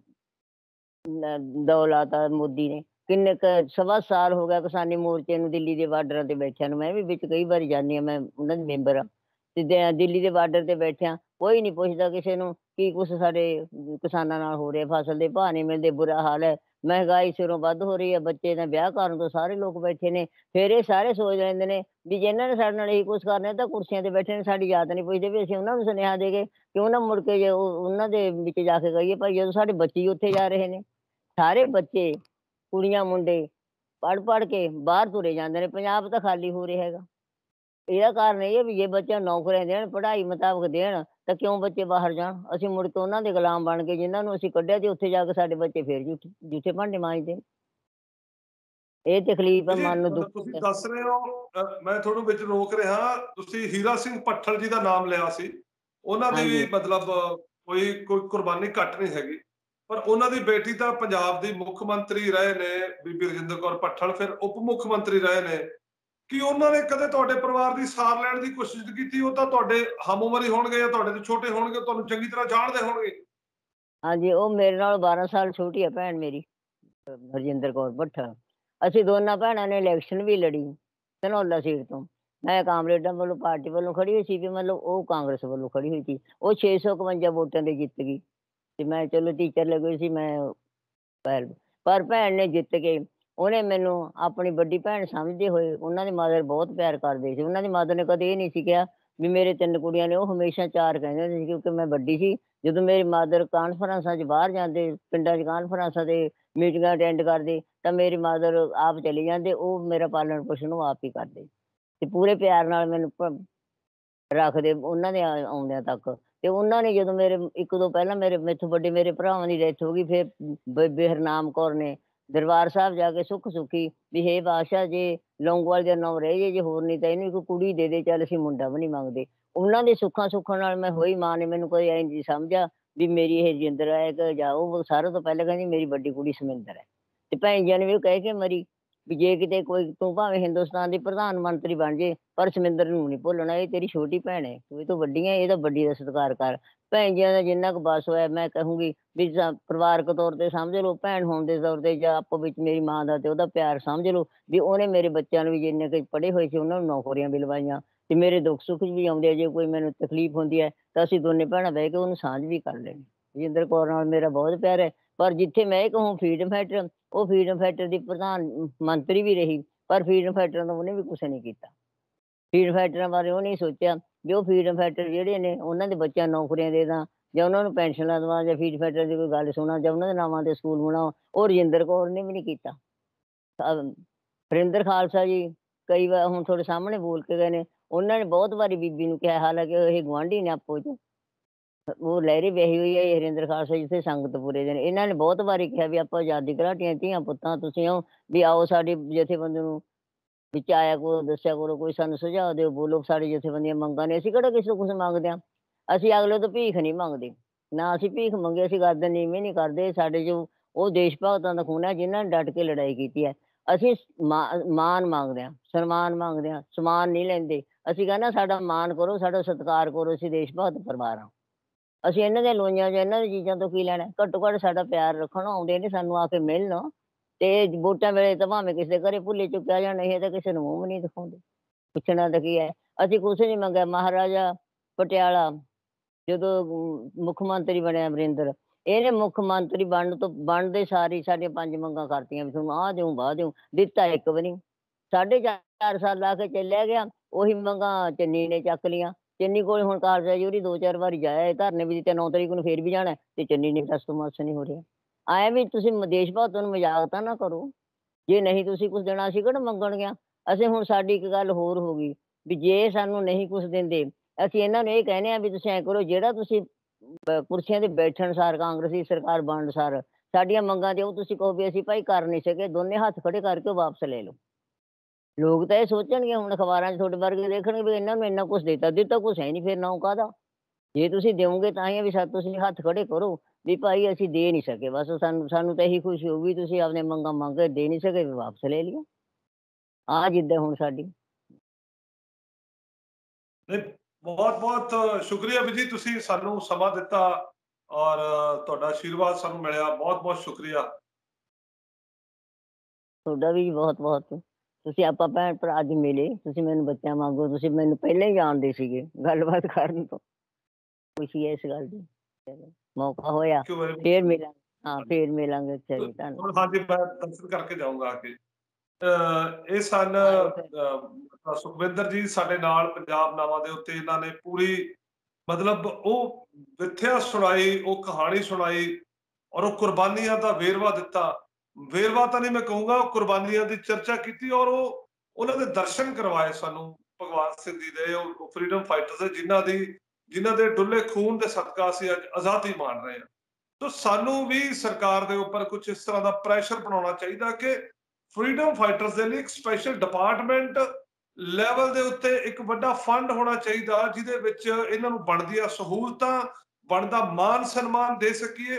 ਦੌਲਾਤਾ ਮੋਦੀ ਨੇ। ਕਿੰਨੇ ਕੁ 1.25 ਸਾਲ ਹੋ ਗਿਆ ਕਿਸਾਨੀ ਮੋਰਚੇ ਨੂੰ ਦਿੱਲੀ ਦੇ ਬਾਰਡਰਾਂ ਤੇ ਬੈਠਿਆਂ ਨੂੰ, ਮੈਂ ਵੀ ਵਿੱਚ ਕਈ ਵਾਰੀ ਜਾਂਦੀ ਹਾਂ, ਮੈਂ ਉਹਨਾਂ ਦੀ ਮੈਂਬਰ ਹਾਂ। ਤੇ ਦਿੱਲੀ ਦੇ ਬਾਰਡਰ ਤੇ ਬੈਠਿਆਂ ਕੋਈ ਨਹੀਂ ਪੁੱਛਦਾ ਕਿਸੇ ਨੂੰ ਕੀ ਕੁਛ ਸਾਡੇ ਕਿਸਾਨਾਂ ਨਾਲ ਹੋ ਰਿਹਾ, ਫਸਲ ਦੇ ਭਾਅ ਨਹੀਂ ਮਿਲਦੇ, ਬੁਰਾ ਹਾਲ ਹੈ, ਮਹਿੰਗਾਈ ਸਿਰੋਂ ਵੱਧ ਹੋ ਰਹੀ ਹੈ, ਬੱਚੇ ਦਾ ਵਿਆਹ ਕਰਨ ਤੋਂ ਸਾਰੇ ਲੋਕ ਬੈਠੇ ਨੇ। ਫਿਰ ਇਹ ਸਾਰੇ ਸੋਚ ਲੈਂਦੇ ਨੇ ਵੀ ਜੇ ਇਹਨਾਂ ਨੇ ਸਾਡੇ ਨਾਲ ਇਹੀ ਕੁਛ ਕਰਨਾ ਤਾਂ ਕੁਰਸੀਆਂ ਤੇ ਬੈਠੇ ਨੇ, ਸਾਡੀ ਯਾਦ ਨਹੀਂ ਪੁੱਛਦੇ ਵੀ ਅਸੀਂ ਉਹਨਾਂ ਨੂੰ ਸੁਨੇਹਾ ਦੇ ਗਏ ਕਿਉਂ ਨਾ ਮੁੜ ਕੇ ਜੇ ਉਹਨਾਂ ਦੇ ਵਿੱਚ ਜਾ ਕੇ ਕਹੀਏ ਭਾਈ ਜਦੋਂ ਸਾਡੇ ਬੱਚੇ ਹੀ ਉੱਥੇ ਜਾ ਰਹੇ ਨੇ। ਸਾਰੇ ਬੱਚੇ ਕੁੜੀਆਂ ਮੁੰਡੇ ਪੜ੍ਹ ਕੇ ਬਾਹਰ ਤੁਰੇ ਜਾਂਦੇ ਨੇ, ਪੰਜਾਬ ਤਾਂ ਖਾਲੀ ਹੋ ਰਿਹਾ ਹੈਗਾ। ਇਹਦਾ ਕਾਰਨ ਇਹ ਹੈ ਵੀ ਜੇ ਬੱਚਿਆਂ ਨੂੰ ਨੌਕਰੀਆਂ ਦੇਣ, ਪੜ੍ਹਾਈ ਮੁਤਾਬਕ ਦੇਣ, ਤਾਂ ਕਿਉਂ ਬੱਚੇ ਬਾਹਰ ਜਾਣ? ਅਸੀਂ ਮੁੜ ਕੇ ਉਹਨਾਂ ਦੇ ਗੁਲਾਮ ਬਣ ਕੇ ਜਿਨ੍ਹਾਂ ਨੂੰ ਅਸੀਂ ਕੱਢਿਆ ਤੇ ਉੱਥੇ ਜਾ ਕੇ ਸਾਡੇ ਬੱਚੇ ਫੇਰ ਜੂਠੇ ਭਾਂਡੇ ਮਾਂਜਦੇ। ਇਹ ਤਕਲੀਫ਼ ਹੈ, ਮਨ ਨੂੰ ਦੁੱਖ ਤੁਸੀਂ ਦੱਸ ਰਹੇ ਹੋ, ਮੈਂ ਤੁਹਾਨੂੰ ਵਿੱਚ ਰੋਕ ਰਿਹਾ, ਤੁਸੀਂ ਹੀਰਾ ਸਿੰਘ ਭੱਠਲ ਜੀ ਦਾ ਨਾਮ ਲਿਆ ਸੀ, ਉਹਨਾਂ ਦੀ ਵੀ ਮਤਲਬ ਕੋਈ ਕੁਰਬਾਨੀ ਘੱਟ ਨਹੀਂ ਹੈਗੀ। ਪਰ ਉਹਨਾਂ ਦੀ ਬੇਟੀ ਤਾਂ ਪੰਜਾਬ ਦੀ ਮੁੱਖ ਮੰਤਰੀ ਰਹੇ ਨੇ, ਬੀਬੀ ਰਜਿੰਦਰ ਕੌਰ ਭੱਠਲ, ਫਿਰ ਉਪ ਮੁੱਖ ਮੰਤਰੀ ਰਹੇ ਨੇ। ਕੀ ਉਹਨਾਂ ਨੇ ਕਦੇ ਤੁਹਾਡੇ ਪਰਿਵਾਰ ਦੀ ਸਾਰ ਲੈਣ ਦੀ ਕੋਸ਼ਿਸ਼ ਕੀਤੀ? ਉਹ ਤਾਂ ਤੁਹਾਡੇ ਹਮ ਉਮਰ ਹੀ ਹੋਣਗੇ ਜਾਂ ਤੁਹਾਡੇ ਤੋਂ ਛੋਟੇ ਹੋਣਗੇ, ਤੁਹਾਨੂੰ ਚੰਗੀ ਤਰ੍ਹਾਂ ਜਾਣਦੇ ਹੋਣਗੇ। ਹਾਂਜੀ, ਉਹ ਮੇਰੇ ਨਾਲ 12 ਸਾਲ ਛੋਟੀ ਆ ਭੈਣ ਮੇਰੀ, ਹਰਜਿੰਦਰ ਕੌਰ ਭੱਠਲ। ਅਸੀਂ ਦੋਨਾਂ ਭੈਣਾਂ ਨੇ ਇਲੈਕਸ਼ਨ ਵੀ ਲੜੀ ਧਨੌਲਾ ਸੀਟ ਤੋਂ। ਮੈਂ ਕਾਮਰੇਡਾਂ ਵੱਲੋਂ ਪਾਰਟੀ ਵੱਲੋਂ ਖੜੀ ਹੋਈ ਸੀ ਤੇ ਮਤਲਬ ਉਹ ਕਾਂਗਰਸ ਵੱਲੋਂ ਖੜੀ ਹੋਈ ਸੀ। ਉਹ 651 ਵੋਟਾਂ ਤੇ ਜਿੱਤ ਗਈ ਤੇ ਮੈਂ ਚਲੋ ਟੀਚਰ ਲੱਗੀ ਸੀ ਮੈਂ ਪਰ ਭੈਣ ਨੇ ਜਿੱਤ ਕੇ ਉਹਨੇ ਮੈਨੂੰ ਆਪਣੀ ਵੱਡੀ ਭੈਣ ਸਮਝਦੇ ਹੋਏ, ਉਹਨਾਂ ਦੀ ਮਦਰ ਬਹੁਤ ਪਿਆਰ ਕਰਦੇ ਸੀ। ਉਹਨਾਂ ਦੀ ਮਦਰ ਨੇ ਕਦੇ ਇਹ ਨਹੀਂ ਸੀ ਕਿਹਾ ਵੀ ਮੇਰੇ 3 ਕੁੜੀਆਂ ਨੇ, ਉਹ ਹਮੇਸ਼ਾ 4 ਕਹਿੰਦੇ ਹੁੰਦੇ ਸੀ ਕਿਉਂਕਿ ਮੈਂ ਵੱਡੀ ਸੀ। ਜਦੋਂ ਮੇਰੀ ਮਦਰ ਕਾਨਫਰੰਸਾਂ 'ਚ ਬਾਹਰ ਜਾਂਦੇ, ਪਿੰਡਾਂ 'ਚ ਕਾਨਫਰੰਸਾਂ ਤੇ ਮੀਟਿੰਗਾਂ ਅਟੈਂਡ ਕਰਦੇ ਤਾਂ ਮੇਰੀ ਮਦਰ ਆਪ ਚਲੇ ਜਾਂਦੇ, ਉਹ ਮੇਰਾ ਪਾਲਣ ਪੋਸ਼ਣ ਉਹ ਆਪ ਹੀ ਕਰਦੇ ਤੇ ਪੂਰੇ ਪਿਆਰ ਨਾਲ ਮੈਨੂੰ ਰੱਖਦੇ ਉਹਨਾਂ ਦੇ ਆਉਂਦਿਆਂ ਤੱਕ। ਤੇ ਉਹਨਾਂ ਨੇ ਜਦੋਂ ਮੇਰੇ 1-2 ਪਹਿਲਾਂ ਮੈਥੋਂ ਵੱਡੇ ਮੇਰੇ ਭਰਾਵਾਂ ਦੀ ਡੈਥ ਹੋ ਗਈ, ਫਿਰ ਬੇਬੇ ਹਰਨਾਮ ਕੌਰ ਨੇ ਦਰਬਾਰ ਸਾਹਿਬ ਜਾ ਕੇ ਸੁੱਖ ਸੁੱਖੀ ਵੀ ਹੇ ਬਾਦਸ਼ਾਹ ਜੇ ਲੌਂਗੋਵਾਲ ਦਾ ਨਾਂ ਰਹਿ ਜੇ, ਜੇ ਹੋਰ ਨਹੀਂ ਤਾਂ ਇਹਨੂੰ ਇੱਕ ਕੁੜੀ ਦੇ ਦੇ, ਚੱਲ ਅਸੀਂ ਮੁੰਡਾ ਵੀ ਨਹੀਂ ਮੰਗਦੇ। ਉਹਨਾਂ ਦੇ ਸੁੱਖਾਂ ਨਾਲ ਮੈਂ ਹੋਈ। ਮਾਂ ਨੇ ਮੈਨੂੰ ਕੋਈ ਐਂ ਨਹੀਂ ਸਮਝਿਆ ਵੀ ਮੇਰੀ ਇਹ ਰਜਿੰਦਰ ਹੈ ਕਿ ਜਾਂ ਉਹ। ਸਾਰਿਆਂ ਤੋਂ ਪਹਿਲਾਂ ਕਹਿੰਦੀ ਮੇਰੀ ਵੱਡੀ ਕੁੜੀ ਸਮਿੰਦਰ ਹੈ ਤੇ ਭੈਣ ਜੀ ਨੇ ਵੀ ਉਹ ਕਹਿ ਕੇ ਮਰੀ ਵੀ ਜੇ ਕਿਤੇ ਕੋਈ ਤੂੰ ਭਾਵੇਂ ਹਿੰਦੁਸਤਾਨ ਦੀ ਪ੍ਰਧਾਨ ਮੰਤਰੀ ਬਣ ਜੇ ਪਰ ਸਮਿੰਦਰ ਨੂੰ ਨਹੀਂ ਭੁੱਲਣਾ, ਇਹ ਤੇਰੀ ਛੋਟੀ ਭੈਣ ਹੈ, ਤੂੰ ਇਹ ਤੋਂ ਵੱਡੀ ਹੈ, ਇਹਦਾ ਵੱਡੀ ਦਾ ਸਤਿਕਾਰ ਕਰ। ਭੈਣ ਜੀਆਂ ਦਾ ਜਿੰਨਾ ਕੁ ਬਸ ਹੋਇਆ ਮੈਂ ਕਹੂੰਗੀ ਵੀ ਪਰਿਵਾਰਕ ਤੌਰ ਤੇ ਸਮਝ ਲਓ, ਭੈਣ ਹੋਣ ਦੇ ਤੌਰ ਤੇ ਜਾਂ ਆਪੋ ਵਿੱਚ ਮੇਰੀ ਮਾਂ ਦਾ ਤੇ ਉਹਦਾ ਪਿਆਰ ਸਮਝ ਲਓ ਵੀ ਉਹਨੇ ਮੇਰੇ ਬੱਚਿਆਂ ਨੂੰ ਵੀ ਜਿੰਨੇ ਕੁ ਪੜ੍ਹੇ ਹੋਏ ਸੀ ਉਹਨਾਂ ਨੂੰ ਨੌਕਰੀਆਂ ਵੀ ਲਵਾਈਆਂ ਤੇ ਮੇਰੇ ਦੁੱਖ ਸੁੱਖ 'ਚ ਵੀ ਆਉਂਦੇ ਆ। ਜੇ ਕੋਈ ਮੈਨੂੰ ਤਕਲੀਫ਼ ਹੁੰਦੀ ਹੈ ਤਾਂ ਅਸੀਂ ਦੋਨੇ ਭੈਣਾਂ ਬਹਿ ਕੇ ਉਹਨੂੰ ਸਾਂਝ ਵੀ ਕਰ ਲੈਣੀ। ਰਜਿੰਦਰ ਕੌਰ ਨਾਲ ਮੇਰਾ ਬਹੁਤ ਪਿਆਰ ਹੈ। ਪਰ ਜਿੱਥੇ ਮੈਂ ਇਹ ਕਹੂੰ ਫਰੀਡਮ ਫਾਈਟਰ, ਉਹ ਫਰੀਡਮ ਫਾਈਟਰ ਦੀ ਪ੍ਰਧਾਨ ਮੰਤਰੀ ਵੀ ਰਹੀ ਪਰ ਫਰੀਡਮ ਫਾਈਟਰਾਂ ਦਾ ਉਹਨੇ ਵੀ ਕੁਛ ਨਹੀਂ ਕੀਤਾ। ਫਰੀਡਮ ਫਾਈਟਰਾਂ ਬਾਰੇ ਉਹ ਨਹੀਂ ਸੋਚਿਆ ਵੀ ਉਹ ਫਰੀਡਮ ਫਾਈਟਰ ਜਿਹੜੇ ਨੇ ਉਹਨਾਂ ਦੇ ਬੱਚਿਆਂ ਨੂੰ ਨੌਕਰੀਆਂ ਦੇ ਦਾਂ ਜਾਂ ਉਹਨਾਂ ਨੂੰ ਪੈਨਸ਼ਨਾਂ ਦੇਵਾਂ ਜਾਂ ਫਰੀਡਮ ਫਾਈਟਰ ਦੀ ਕੋਈ ਗੱਲ ਸੁਣਾ ਜਾਂ ਉਹਨਾਂ ਦੇ ਨਾਵਾਂ ਤੇ ਸਕੂਲ ਬਣਾਓ। ਉਹ ਰਜਿੰਦਰ ਕੌਰ ਨੇ ਵੀ ਨਹੀਂ ਕੀਤਾ। ਵਰਿੰਦਰ ਖਾਲਸਾ ਜੀ ਕਈ ਵਾਰ ਹੁਣ ਤੁਹਾਡੇ ਸਾਹਮਣੇ ਬੋਲ ਕੇ ਗਏ ਨੇ, ਉਹਨਾਂ ਨੇ ਬਹੁਤ ਵਾਰੀ ਬੀਬੀ ਨੂੰ ਕਿਹਾ, ਹਾਲਾਂਕਿ ਇਹ ਗੁਆਂਢੀ ਨੇ ਆਪੋ 'ਚ, ਉਹ ਲਹਿਰੇ ਵਿਆਹੀ ਹੋਈ ਹੈ ਹਰਿੰਦਰ ਖਾਲਸਾ ਜਿੱਥੇ ਸੰਗਤਪੁਰੇ ਦੇ ਨੇ। ਇਹਨਾਂ ਨੇ ਬਹੁਤ ਵਾਰੀ ਕਿਹਾ ਵੀ ਆਪਾਂ ਆਜ਼ਾਦੀ ਘੁਲਾਟੀਆਂ ਧੀਆਂ ਪੁੱਤਾਂ ਤੁਸੀਂ ਆਓ ਵੀ ਆਓ ਸਾਡੀ ਜਥੇਬੰਦੀ ਨੂੰ ਵਿੱਚ ਆਇਆ ਕਰੋ, ਦੱਸਿਆ ਕਰੋ, ਕੋਈ ਸਾਨੂੰ ਸੁਝਾਅ ਦਿਓ, ਬੋਲੋ ਸਾਡੀ ਜਥੇਬੰਦੀਆਂ ਮੰਗਾਂ ਨੇ। ਅਸੀਂ ਕਿਹੜਾ ਕਿਸੇ ਤੋਂ ਕੁਛ ਮੰਗਦੇ ਹਾਂ, ਅਸੀਂ ਅਗਲੇ ਤੋਂ ਭੀਖ ਨਹੀਂ ਮੰਗਦੇ, ਨਾ ਅਸੀਂ ਭੀਖ ਮੰਗੇ, ਅਸੀਂ ਗਰਦਨ ਨੀਵੀਂ ਨਹੀਂ ਕਰਦੇ। ਸਾਡੇ 'ਚ ਉਹ ਦੇਸ਼ ਭਗਤਾਂ ਦਾ ਖੂਨ ਹੈ ਜਿਨ੍ਹਾਂ ਨੇ ਡਟ ਕੇ ਲੜਾਈ ਕੀਤੀ ਹੈ। ਅਸੀਂ ਮਾਣ ਮੰਗਦੇ ਹਾਂ, ਸਨਮਾਨ ਮੰਗਦੇ ਹਾਂ, ਸਮਾਨ ਨਹੀਂ ਲੈਂਦੇ। ਅਸੀਂ ਕਹਿੰਦੇ ਹਾਂ ਸਾਡਾ ਮਾਣ ਕਰੋ, ਸਾਡਾ ਸਤਿਕਾਰ ਕਰੋ, ਅਸੀਂ ਦੇਸ਼ ਭਗਤ ਪਰਿਵਾਰ ਹਾਂ। ਅਸੀਂ ਇਹਨਾਂ ਦੀਆਂ ਲੋਈਆਂ ਜਾਂ ਇਹਨਾਂ ਦੀ ਚੀਜ਼ਾਂ ਤੋਂ ਕੀ ਲੈਣਾ? ਘੱਟੋ ਘੱਟ ਸਾਡਾ ਪਿਆਰ ਰੱਖਣ, ਆਉਂਦੇ ਨੇ ਸਾਨੂੰ ਆ ਕੇ ਮਿਲਣ ਤੇ ਵੋਟਾਂ ਵੇਲੇ ਤਾਂ ਭਾਵੇਂ ਕਿਸੇ ਦੇ ਘਰੇ ਭੁੱਲੇ ਚੁੱਕਿਆ ਜਾਣ, ਇਹ ਤਾਂ ਕਿਸੇ ਨੂੰ ਮੂੰਹ ਵੀ ਨਹੀਂ ਦਿਖਾਉਂਦੇ। ਪੁੱਛਣਾ ਤਾਂ ਕੀ ਹੈ? ਅਸੀਂ ਕੁਛ ਨਹੀਂ ਮੰਗਿਆ। ਮਹਾਰਾਜਾ ਪਟਿਆਲਾ ਜਦੋਂ ਮੁੱਖ ਮੰਤਰੀ ਬਣਿਆ ਅਮਰਿੰਦਰ, ਇਹਨੇ ਮੁੱਖ ਮੰਤਰੀ ਬਣਦੇ ਸਾਰ ਹੀ ਸਾਡੀਆਂ 5 ਮੰਗਾਂ ਕਰਤੀਆਂ ਵੀ ਤੁਹਾਨੂੰ ਆਹ ਦਿਓ, ਵਾਹ ਦਿਓ, ਦਿੱਤਾ ਇੱਕ ਵੀ ਨਹੀਂ। 4.5 ਸਾਲ ਲਾ ਕੇ ਚੱਲਿਆ ਗਿਆ, ਉਹੀ ਮੰਗਾਂ ਚੰਨੀ ਨੇ ਚੱਕ ਲਈਆਂ। ਚੰਨੀ ਕੋਲ ਹੁਣ ਕਾਰਜ ਜੂਰੀ 2-4 ਵਾਰੀ ਜਾਇਆ, ਇਹ ਧਰਨੇ ਵੀ ਦਿੱਤੇ, 9 ਤਰੀਕ ਨੂੰ ਫੇਰ ਵੀ ਜਾਣਾ ਤੇ ਚੰਨੀ ਨੇ ਟਸ ਤੋਂ ਮਸ ਨਹੀਂ ਹੋ ਰਿਹਾ। ਆਇਆ ਵੀ ਤੁਸੀਂ ਦੇਸ਼ ਭਗਤਾਂ ਨੂੰ ਮਜ਼ਾਕ ਤਾਂ ਨਾ ਕਰੋ। ਜੇ ਨਹੀਂ ਤੁਸੀਂ ਕੁਛ ਦੇਣਾ ਅਸੀਂ ਕਿਹੜਾ ਮੰਗਣਗੀਆਂ। ਅਸੀਂ ਹੁਣ ਸਾਡੀ ਇੱਕ ਗੱਲ ਹੋਰ ਹੋ ਗਈ ਵੀ ਜੇ ਸਾਨੂੰ ਨਹੀਂ ਕੁਛ ਦਿੰਦੇ, ਅਸੀਂ ਇਹਨਾਂ ਨੂੰ ਇਹ ਕਹਿੰਦੇ ਹਾਂ ਵੀ ਤੁਸੀਂ ਐਂ ਕਰੋ, ਜਿਹੜਾ ਤੁਸੀਂ ਕੁਰਸੀਆਂ ਤੇ ਬੈਠਣ ਸਾਰ ਕਾਂਗਰਸੀ ਸਰਕਾਰ ਬਣਨ ਸਾਰ ਸਾਡੀਆਂ ਮੰਗਾਂ ਤੇ ਉਹ ਤੁਸੀਂ ਕਹੋ ਵੀ ਅਸੀਂ ਭਾਈ ਕਰ ਨਹੀਂ ਸਕੇ, ਦੋਨੇ ਹੱਥ ਖੜੇ ਕਰਕੇ ਉਹ ਵਾਪਸ ਲੈ ਲਓ। ਲੋਕ ਤਾਂ ਇਹ ਸੋਚਣਗੇ ਹੁਣ ਅਖਬਾਰਾਂ 'ਚ ਤੁਹਾਡੇ ਵਰਗੇ ਦੇਖਣਗੇ ਵੀ ਇਹਨਾਂ ਨੂੰ ਇੰਨਾ ਕੁਛ ਦਿੱਤਾ ਕੁਛ ਹੈ ਨਹੀਂ, ਫਿਰ ਨਾਂ ਕਾਹਦਾ? ਜੇ ਤੁਸੀਂ ਦਿਓਗੇ ਤਾਂ ਹੀ ਆ ਵੀ ਤੁਸੀਂ ਹੱਥ ਖੜੇ ਕਰੋ ਵੀ ਭਾਈ ਅਸੀਂ ਦੇ ਨਹੀਂ ਸਕੇ, ਬਸ ਸਾਨੂੰ ਤਾਂ ਇਹੀ ਖੁਸ਼ੀ ਹੋਊਗੀ ਤੁਸੀਂ ਆਪਣੀਆਂ ਮੰਗਾਂ ਮੰਗ ਕੇ ਦੇ ਨਹੀਂ ਸਕੇ ਵੀ ਵਾਪਸ ਲੈ ਲਈਓ। ਆਹ ਜਿੱਦਾਂ ਹੁਣ ਸਾਡੀ। ਨਹੀਂ, ਬਹੁਤ ਬਹੁਤ ਸ਼ੁਕਰੀਆ ਵੀ ਜੀ, ਤੁਸੀਂ ਸਾਨੂੰ ਸਮਾਂ ਦਿੱਤਾ ਔਰ ਤੁਹਾਡਾ ਆਸ਼ੀਰਵਾਦ ਸਾਨੂੰ ਮਿਲਿਆ। ਬਹੁਤ ਬਹੁਤ ਸ਼ੁਕਰੀਆ। ਤੁਹਾਡਾ ਵੀ ਬਹੁਤ ਬਹੁਤ। ਤੁਸੀਂ ਆਪਾਂ ਭੈਣ ਭਰਾ ਅੱਜ ਮਿਲੇ, ਤੁਸੀਂ ਮੈਨੂੰ ਬੱਚਿਆਂ ਵਾਂਗੂ, ਤੁਸੀਂ ਮੈਨੂੰ ਪਹਿਲਾਂ ਹੀ ਜਾਣਦੇ ਸੀਗੇ ਗੱਲਬਾਤ ਕਰਨ ਤੋਂ। ਖੁਸ਼ੀ ਹੈ ਇਸ ਗੱਲ ਦੀ। ਚਲੋ ਮੌਕਾ ਹੋਇਆ ਫੇਰ ਮਿਲਾਂਗੇ। ਹਾਂ ਫੇਰ ਮਿਲਾਂਗੇ। ਅੱਛਾ ਜੀ, ਧੰਨਵਾਦ। ਹਾਂਜੀ, ਮੈਂ ਦਰਸ਼ਨ ਕਰਕੇ ਜਾਊਂਗਾ ਆ ਕੇ। ਇਹ ਸਨ ਸੁਖਵਿੰਦਰ ਜੀ ਸਾਡੇ ਨਾਲ ਪੰਜਾਬ ਨਾਵਾਂ ਦੇ ਉੱਤੇ। ਇਹਨਾਂ ਨੇ ਪੂਰੀ ਮਤਲਬ ਉਹ ਮਿੱਥਿਆ ਸੁਣਾਈ, ਉਹ ਕਹਾਣੀ ਸੁਣਾਈ ਔਰ ਉਹ ਕੁਰਬਾਨੀਆਂ ਦਾ ਵੇਰਵਾ ਦਿੱਤਾ। ਵੇਰਵਾ ਤਾਂ ਨਹੀਂ ਮੈਂ ਕਹੂੰਗਾ, ਉਹ ਕੁਰਬਾਨੀਆਂ ਦੀ ਚਰਚਾ ਕੀਤੀ ਔਰ ਉਹ ਉਹਨਾਂ ਦੇ ਦਰਸ਼ਨ ਕਰਵਾਏ ਸਾਨੂੰ ਭਗਵਾਨ ਸਿੰਘ ਜੀ ਦੇ, ਉਹ ਫਰੀਡਮ ਫਾਈਟਰਸ ਦੇ ਜਿਨ੍ਹਾਂ ਦੇ ਡੁੱਲੇ ਖੂਨ ਦੇ ਸਦਕਾ ਅਸੀਂ ਅੱਜ ਆਜ਼ਾਦੀ ਮਾਣ ਰਹੇ ਹਾਂ। ਤਾਂ ਸਾਨੂੰ ਵੀ ਸਰਕਾਰ ਦੇ ਉੱਪਰ ਕੁਝ ਇਸ ਤਰ੍ਹਾਂ ਦਾ ਪ੍ਰੈਸ਼ਰ ਬਣਾਉਣਾ ਚਾਹੀਦਾ ਕਿ ਫਰੀਡਮ ਫਾਈਟਰਸ ਦੇ ਲਈ ਇੱਕ ਸਪੈਸ਼ਲ ਡਿਪਾਰਟਮੈਂਟ ਲੈਵਲ ਦੇ ਉੱਤੇ ਇੱਕ ਵੱਡਾ ਫੰਡ ਹੋਣਾ ਚਾਹੀਦਾ ਜਿਹਦੇ ਵਿੱਚ ਇਹਨਾਂ ਨੂੰ ਬਣਦੀਆਂ ਸਹੂਲਤਾਂ, ਬਣਦਾ ਮਾਨ ਸਨਮਾਨ ਦੇ ਸਕੀਏ।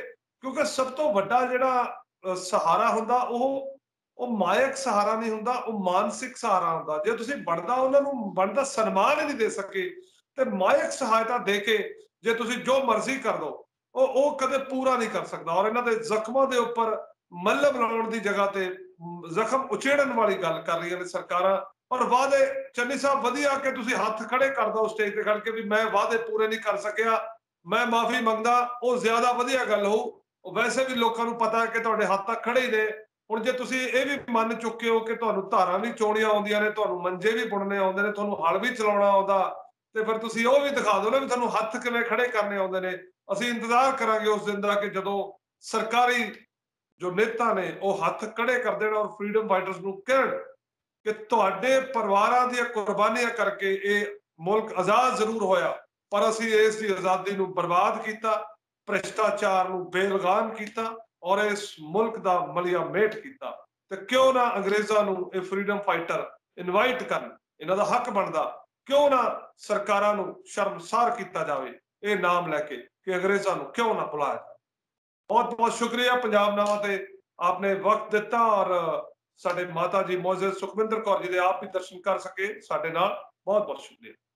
ਕਿਉਂਕਿ ਸਭ ਤੋਂ ਵੱਡਾ ਜਿਹੜਾ ਸਹਾਰਾ ਹੁੰਦਾ ਉਹ ਮਾਇਕ ਸਹਾਰਾ ਨਹੀਂ ਹੁੰਦਾ, ਉਹ ਮਾਨਸਿਕ ਸਹਾਰਾ ਹੁੰਦਾ। ਜੇ ਤੁਸੀਂ ਬਣਦਾ ਉਹਨਾਂ ਨੂੰ ਬਣਦਾ ਸਨਮਾਨ ਹੀ ਨਹੀਂ ਦੇ ਸਕੇ ਤੇ ਮਾਇਕ ਸਹਾਇਤਾ ਦੇ ਕੇ ਜੇ ਤੁਸੀਂ ਜੋ ਮਰਜ਼ੀ ਕਰ ਦੋ, ਉਹ ਕਦੇ ਪੂਰਾ ਨਹੀਂ ਕਰ ਸਕਦਾ। ਔਰ ਇਹਨਾਂ ਦੇ ਜ਼ਖਮਾਂ ਦੇ ਉੱਪਰ ਮੱਲਮ ਲਾਉਣ ਦੀ ਜਗ੍ਹਾ ਤੇ ਜ਼ਖਮ ਉਚੇੜਨ ਵਾਲੀ ਗੱਲ ਕਰ ਰਹੀਆਂ ਨੇ ਸਰਕਾਰਾਂ। ਔਰ ਵਾਅਦੇ, ਚੰਨੀ ਸਾਹਿਬ ਵਧੀਆ ਕਿ ਤੁਸੀਂ ਹੱਥ ਖੜੇ ਕਰ ਦਿਓ ਸਟੇਜ ਤੇ ਖੜ ਕੇ ਵੀ ਮੈਂ ਵਾਅਦੇ ਪੂਰੇ ਨਹੀਂ ਕਰ ਸਕਿਆ, ਮੈਂ ਮਾਫੀ ਮੰਗਦਾ, ਉਹ ਜ਼ਿਆਦਾ ਵਧੀਆ ਗੱਲ ਹੋਊ। ਵੈਸੇ ਵੀ ਲੋਕਾਂ ਨੂੰ ਪਤਾ ਹੈ ਕਿ ਤੁਹਾਡੇ ਹੱਥ ਤੱਕ ਖੜੇ ਹੀ ਨੇ। ਹੁਣ ਜੇ ਤੁਸੀਂ ਇਹ ਵੀ ਮੰਨ ਚੁੱਕੇ ਹੋ ਕਿ ਤੁਹਾਨੂੰ ਧਾਰਾਂ ਵੀ ਚੋਣੀਆਂ ਆਉਂਦੀਆਂ ਨੇ, ਤੁਹਾਨੂੰ ਮੰਜੇ ਵੀ ਬੁਣਨੇ ਆਉਂਦੇ ਨੇ, ਤੁਹਾਨੂੰ ਹਲ ਵੀ ਚਲਾਉਣਾ ਆਉਂਦਾ, ਤੇ ਫਿਰ ਤੁਸੀਂ ਉਹ ਵੀ ਦਿਖਾ ਦਿਓ ਨਾ ਵੀ ਤੁਹਾਨੂੰ ਹੱਥ ਕਿਵੇਂ ਖੜੇ ਕਰਨੇ ਆਉਂਦੇ ਨੇ। ਅਸੀਂ ਇੰਤਜ਼ਾਰ ਕਰਾਂਗੇ ਉਸ ਦਿਨ ਦਾ ਕਿ ਜਦੋਂ ਸਰਕਾਰੀ ਜੋ ਨੇਤਾ ਨੇ ਉਹ ਹੱਥ ਖੜੇ ਕਰ ਦੇਣ ਔਰ ਫਰੀडम ਫਾਈਟਰਸ ਨੂੰ ਕਹਿਣ ਕਿ ਤੁਹਾਡੇ ਪਰਿਵਾਰਾਂ ਦੀਆਂ ਕੁਰਬਾਨੀਆਂ ਕਰਕੇ ਇਹ ਮੁਲਕ ਆਜ਼ਾਦ ਜ਼ਰੂਰ ਹੋਇਆ, ਪਰ ਅਸੀਂ ਇਸ ਦੀ ਆਜ਼ਾਦੀ ਨੂੰ ਬਰਬਾਦ ਕੀਤਾ, ਭ੍ਰਿਸ਼ਟਾਚਾਰ ਨੂੰ ਬੇਲਗਾਮ ਕੀਤਾ ਔਰ ਇਸ ਮੁਲਕ ਦਾ ਮਲੀਆ ਮੇਟ ਕੀਤਾ। ਤੇ ਕਿਉਂ ਨਾ ਅੰਗਰੇਜ਼ਾਂ ਨੂੰ ਇਹ ਫਰੀडम ਫਾਈਟਰ ਇਨਵਾਈਟ ਕਰਨ, ਇਹਨਾਂ ਦਾ ਹੱਕ ਬਣਦਾ। ਕਿਉਂ ਨਾ ਸਰਕਾਰਾਂ ਨੂੰ ਸ਼ਰਮਸਾਰ ਕੀਤਾ ਜਾਵੇ ਇਹ ਨਾਮ ਲੈ ਕੇ ਕਿ ਅੰਗਰੇਜ਼ਾਂ ਨੂੰ ਕਿਉਂ ਨਾ ਬੁਲਾਇਆ ਜਾਵੇ। बहुत बहुत शुक्रिया पंजाब नामा ते आपने वक्त दिता और साडे माता जी मोअज़्ज़ज़ सुखविंदर कौर जी दे आप भी दर्शन कर सके साडे नाल। बहुत बहुत शुक्रिया।